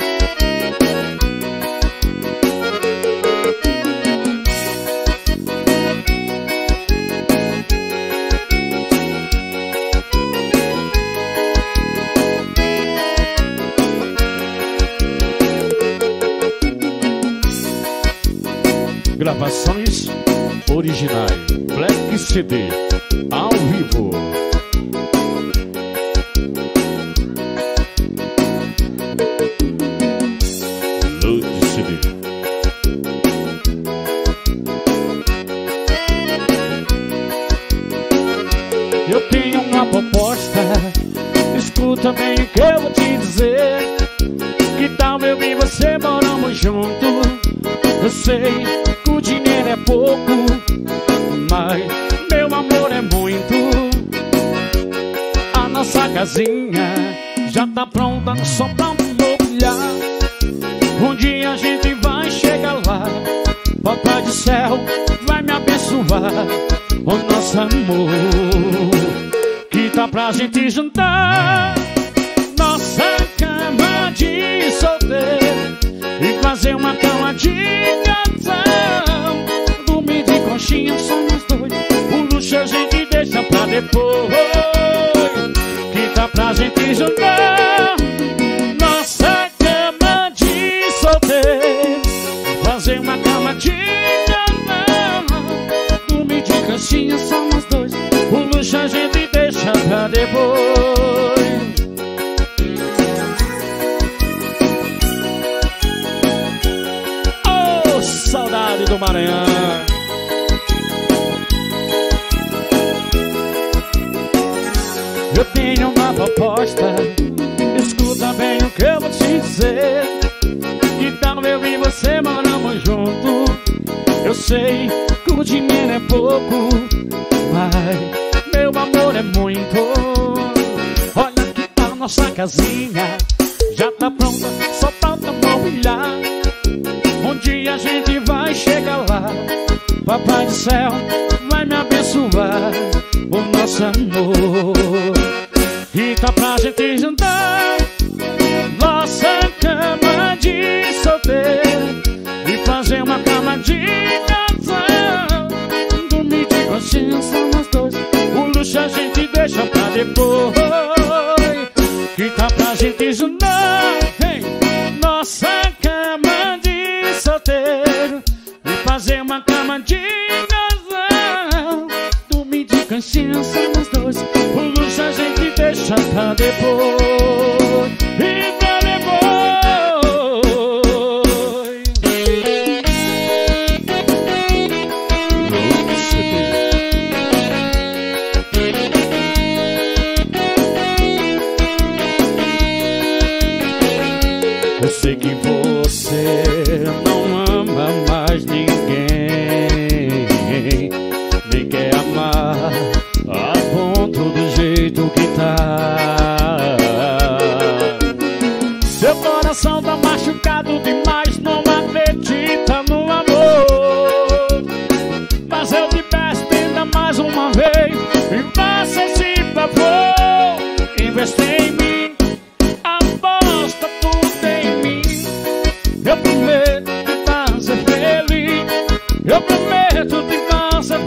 Gravações originais, Black C D, ao vivo. Lude C D. Eu tenho uma proposta, escuta bem o que eu vou te dizer. Que tal eu e você moramos juntos? Eu sei que o dinheiro é pouco, mas meu amor é muito. A nossa casinha já tá pronta, só pra mobiliar. Um dia a gente vai chegar lá, Papai do céu vai me abençoar. O nosso amor que tá pra gente juntar. Nossa cama de solteiro e fazer uma cama de casal. Dormir de conchinha só nós dois, o luxo a gente deixa pra depois. Que tá pra gente juntar. Nossa cama de solteiro e fazer uma cama de casal. Dormir de conchinha só nós dois, o luxo a gente deixa pra depois. Saudade do Maranhão. Eu tenho uma proposta, escuta bem o que eu vou te dizer. Que tal eu e você moramos junto? Eu sei que o dinheiro é pouco, mas meu amor é muito. Olha que a nossa casinha já tá pronta, só falta mobiliar. Um dia a gente vai chegar de casal, dormir de consciência nós dois. O luxo a gente deixa pra depois. Que tá pra gente juntar, hein? Nossa cama de solteiro e fazer uma cama de casal, dormir de consciência nós dois. O luxo a gente deixa pra depois. E pra eu sei que você não ama mais ninguém, nem quer amar a ponto do jeito que tá. Seu coração tá machucado demais, não acredita no amor. Mas eu te peço, tenta mais uma vez e faça esse favor. Investe em mim, aposta tudo em mim. Eu prometo te fazer feliz. Eu prometo te fazer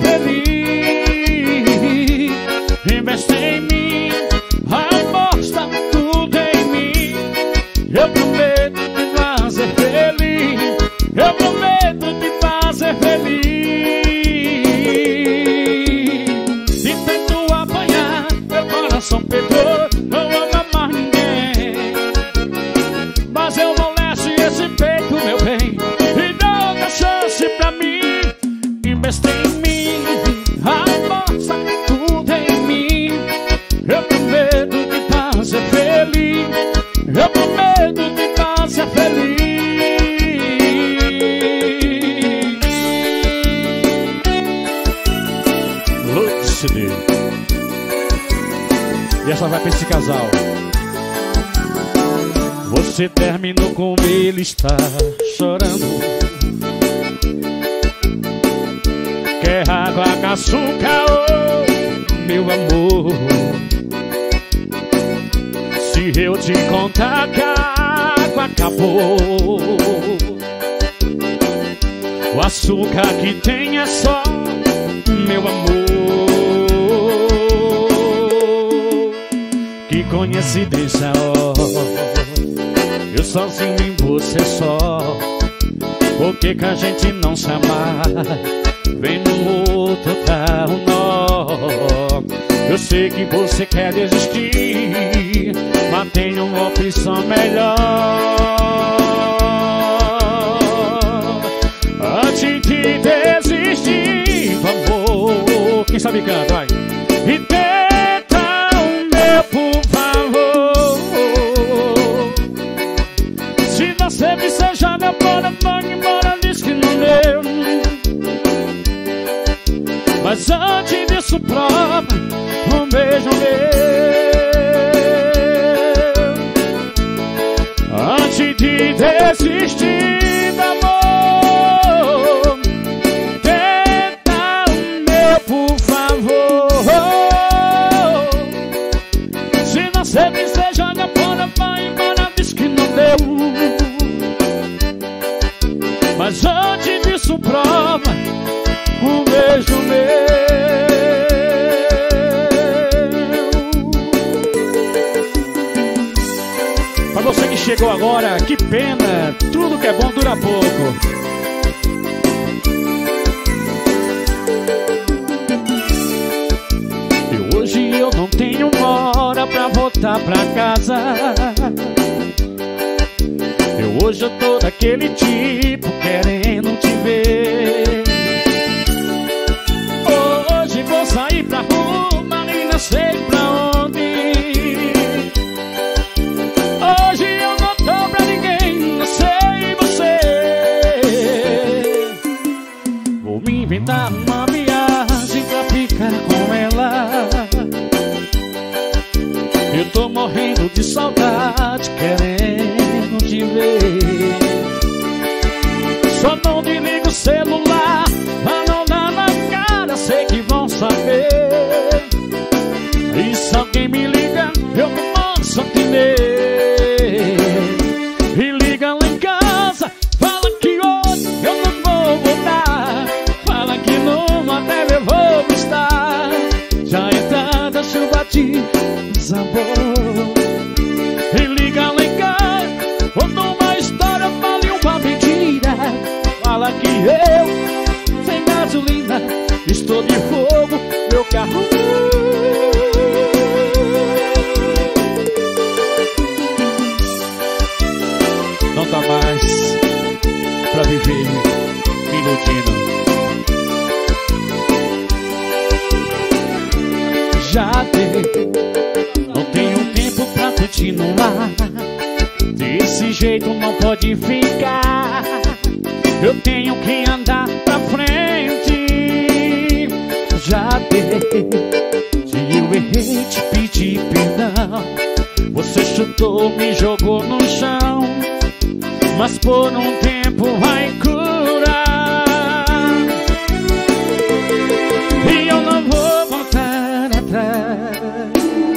feliz. Investe em mim, aposta tudo em mim. Eu prometo te fazer feliz. Eu prometo te fazer feliz. De tanto apanhar, meu coração pegou. Não ama mais ninguém, mas eu amoleço esse peito, meu bem, e dá outra chance pra mim. Investe em mim, aposta tudo em mim. Eu prometo te fazer feliz. Eu prometo te fazer feliz. Lucidez. E essa vai pra esse casal. Você terminou com ele, está chorando. Quer água com açúcar, oh, meu amor. Se eu te contar que a água acabou, o açúcar que tem é só meu amor. Que conheci desde a hora, eu sozinho em você só. Por que que a gente não se amar? Vem no outro tá um nó. Eu sei que você quer desistir, mas tem uma opção melhor. Antes de desistir do amor, quem sabe canta, vai. E tenta o meu, por favor. Se você me seja meu bora, vai embora, diz que não deu. Mas antes disso prova um beijo meu. Antes de desistir do amor, tenta o meu, por favor. Se não se deseja, agora vai embora, diz que não deu. Mas antes disso prova um beijo meu. Pra você que chegou agora, que pena, tudo que é bom dura pouco. E hoje eu não tenho hora pra voltar pra casa. Eu hoje eu tô daquele tipo, querendo te ver. Hoje vou sair pra rua, nem não sei pra onde. Hoje eu não tô pra ninguém, não sei você. Vou me inventar uma viagem pra ficar com ela. Eu tô morrendo de saudade, querendo te ver. Só não desliga o celular jeito não pode ficar. Eu tenho que andar pra frente. Já dei, se eu errei te pedi perdão. Você chutou, me jogou no chão, mas por um tempo vai curar. E eu não vou voltar atrás.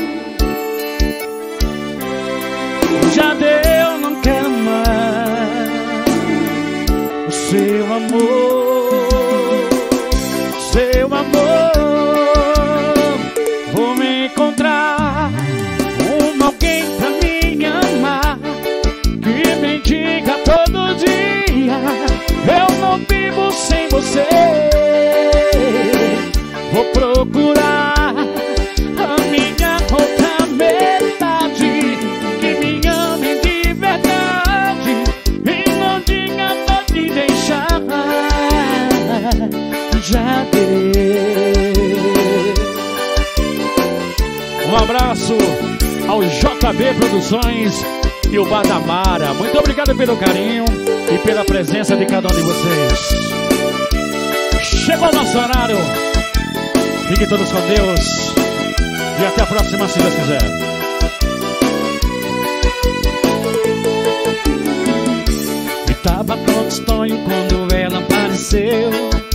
Já deu, não quero mais o seu amor, seu amor. Vou me encontrar uma alguém pra me amar, que me diga todo dia: eu não vivo sem você. Vou procurar a minha outra metade, que me ame de verdade e não diga pra te deixar. Já deu. Um abraço ao J B Produções e o Badamara. Muito obrigado pelo carinho e pela presença de cada um de vocês. Chegou o nosso horário. Fiquem todos com Deus e até a próxima, se Deus quiser. E tava todo estranho quando ela apareceu.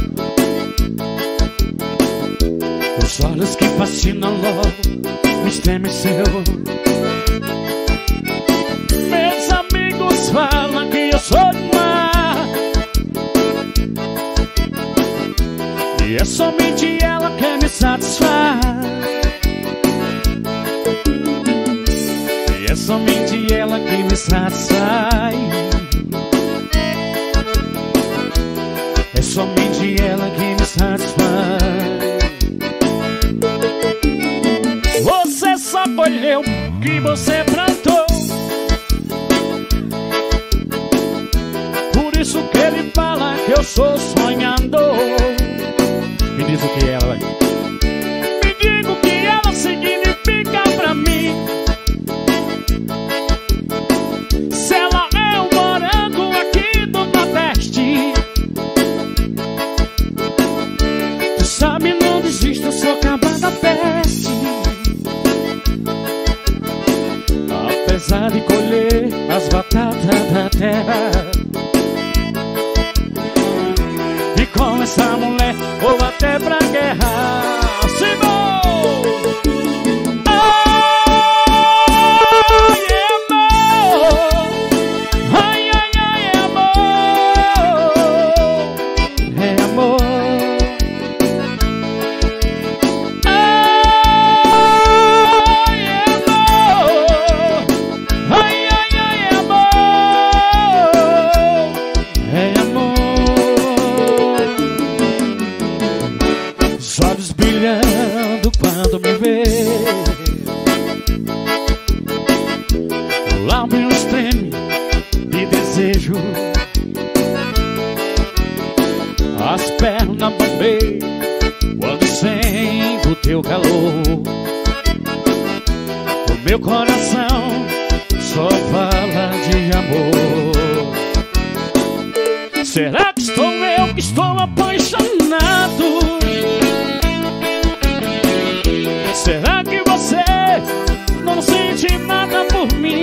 Os olhos que fascinam logo me estremeceu. Meus amigos falam que eu sou demais, e é somente ela que me satisfaz. E é somente ela que me satisfaz. É somente ela que me satisfaz. Você só colheu que você plantou, por isso que ele fala que eu sou sonhador. Me diz o que ela é. Me diga o que ela significa pra mim. Se ela é um morango aqui do Nordeste. Tu sabe, não desista, eu sou acabada peste. Apesar de colher as batatas da terra, e com essa mulher vou até pra guerra. Simão! Ai, amor! Ai, ai, ai, amor! É amor! Ai, amor! Ai, ai, ai, amor! É amor! Os olhos brilhando quando me vê, o lábio treme de desejo, as pernas bambeiam quando sinto teu calor. O meu coração só fala de amor. Será que estou eu que estou apaixonado? Será que você não sente nada por mim?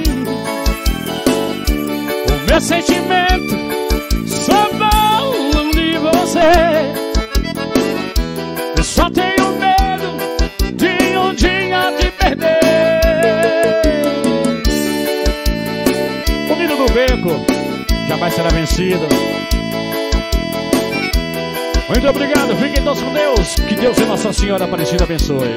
O meu sentimento só fala de você. Eu só tenho medo de um dia te perder. O Nino do Beco jamais será vencido. Muito obrigado, fiquem todos com Deus. Que Deus e Nossa Senhora Aparecida abençoe.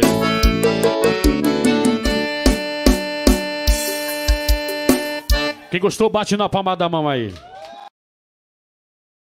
Quem gostou, bate na palma da mão aí.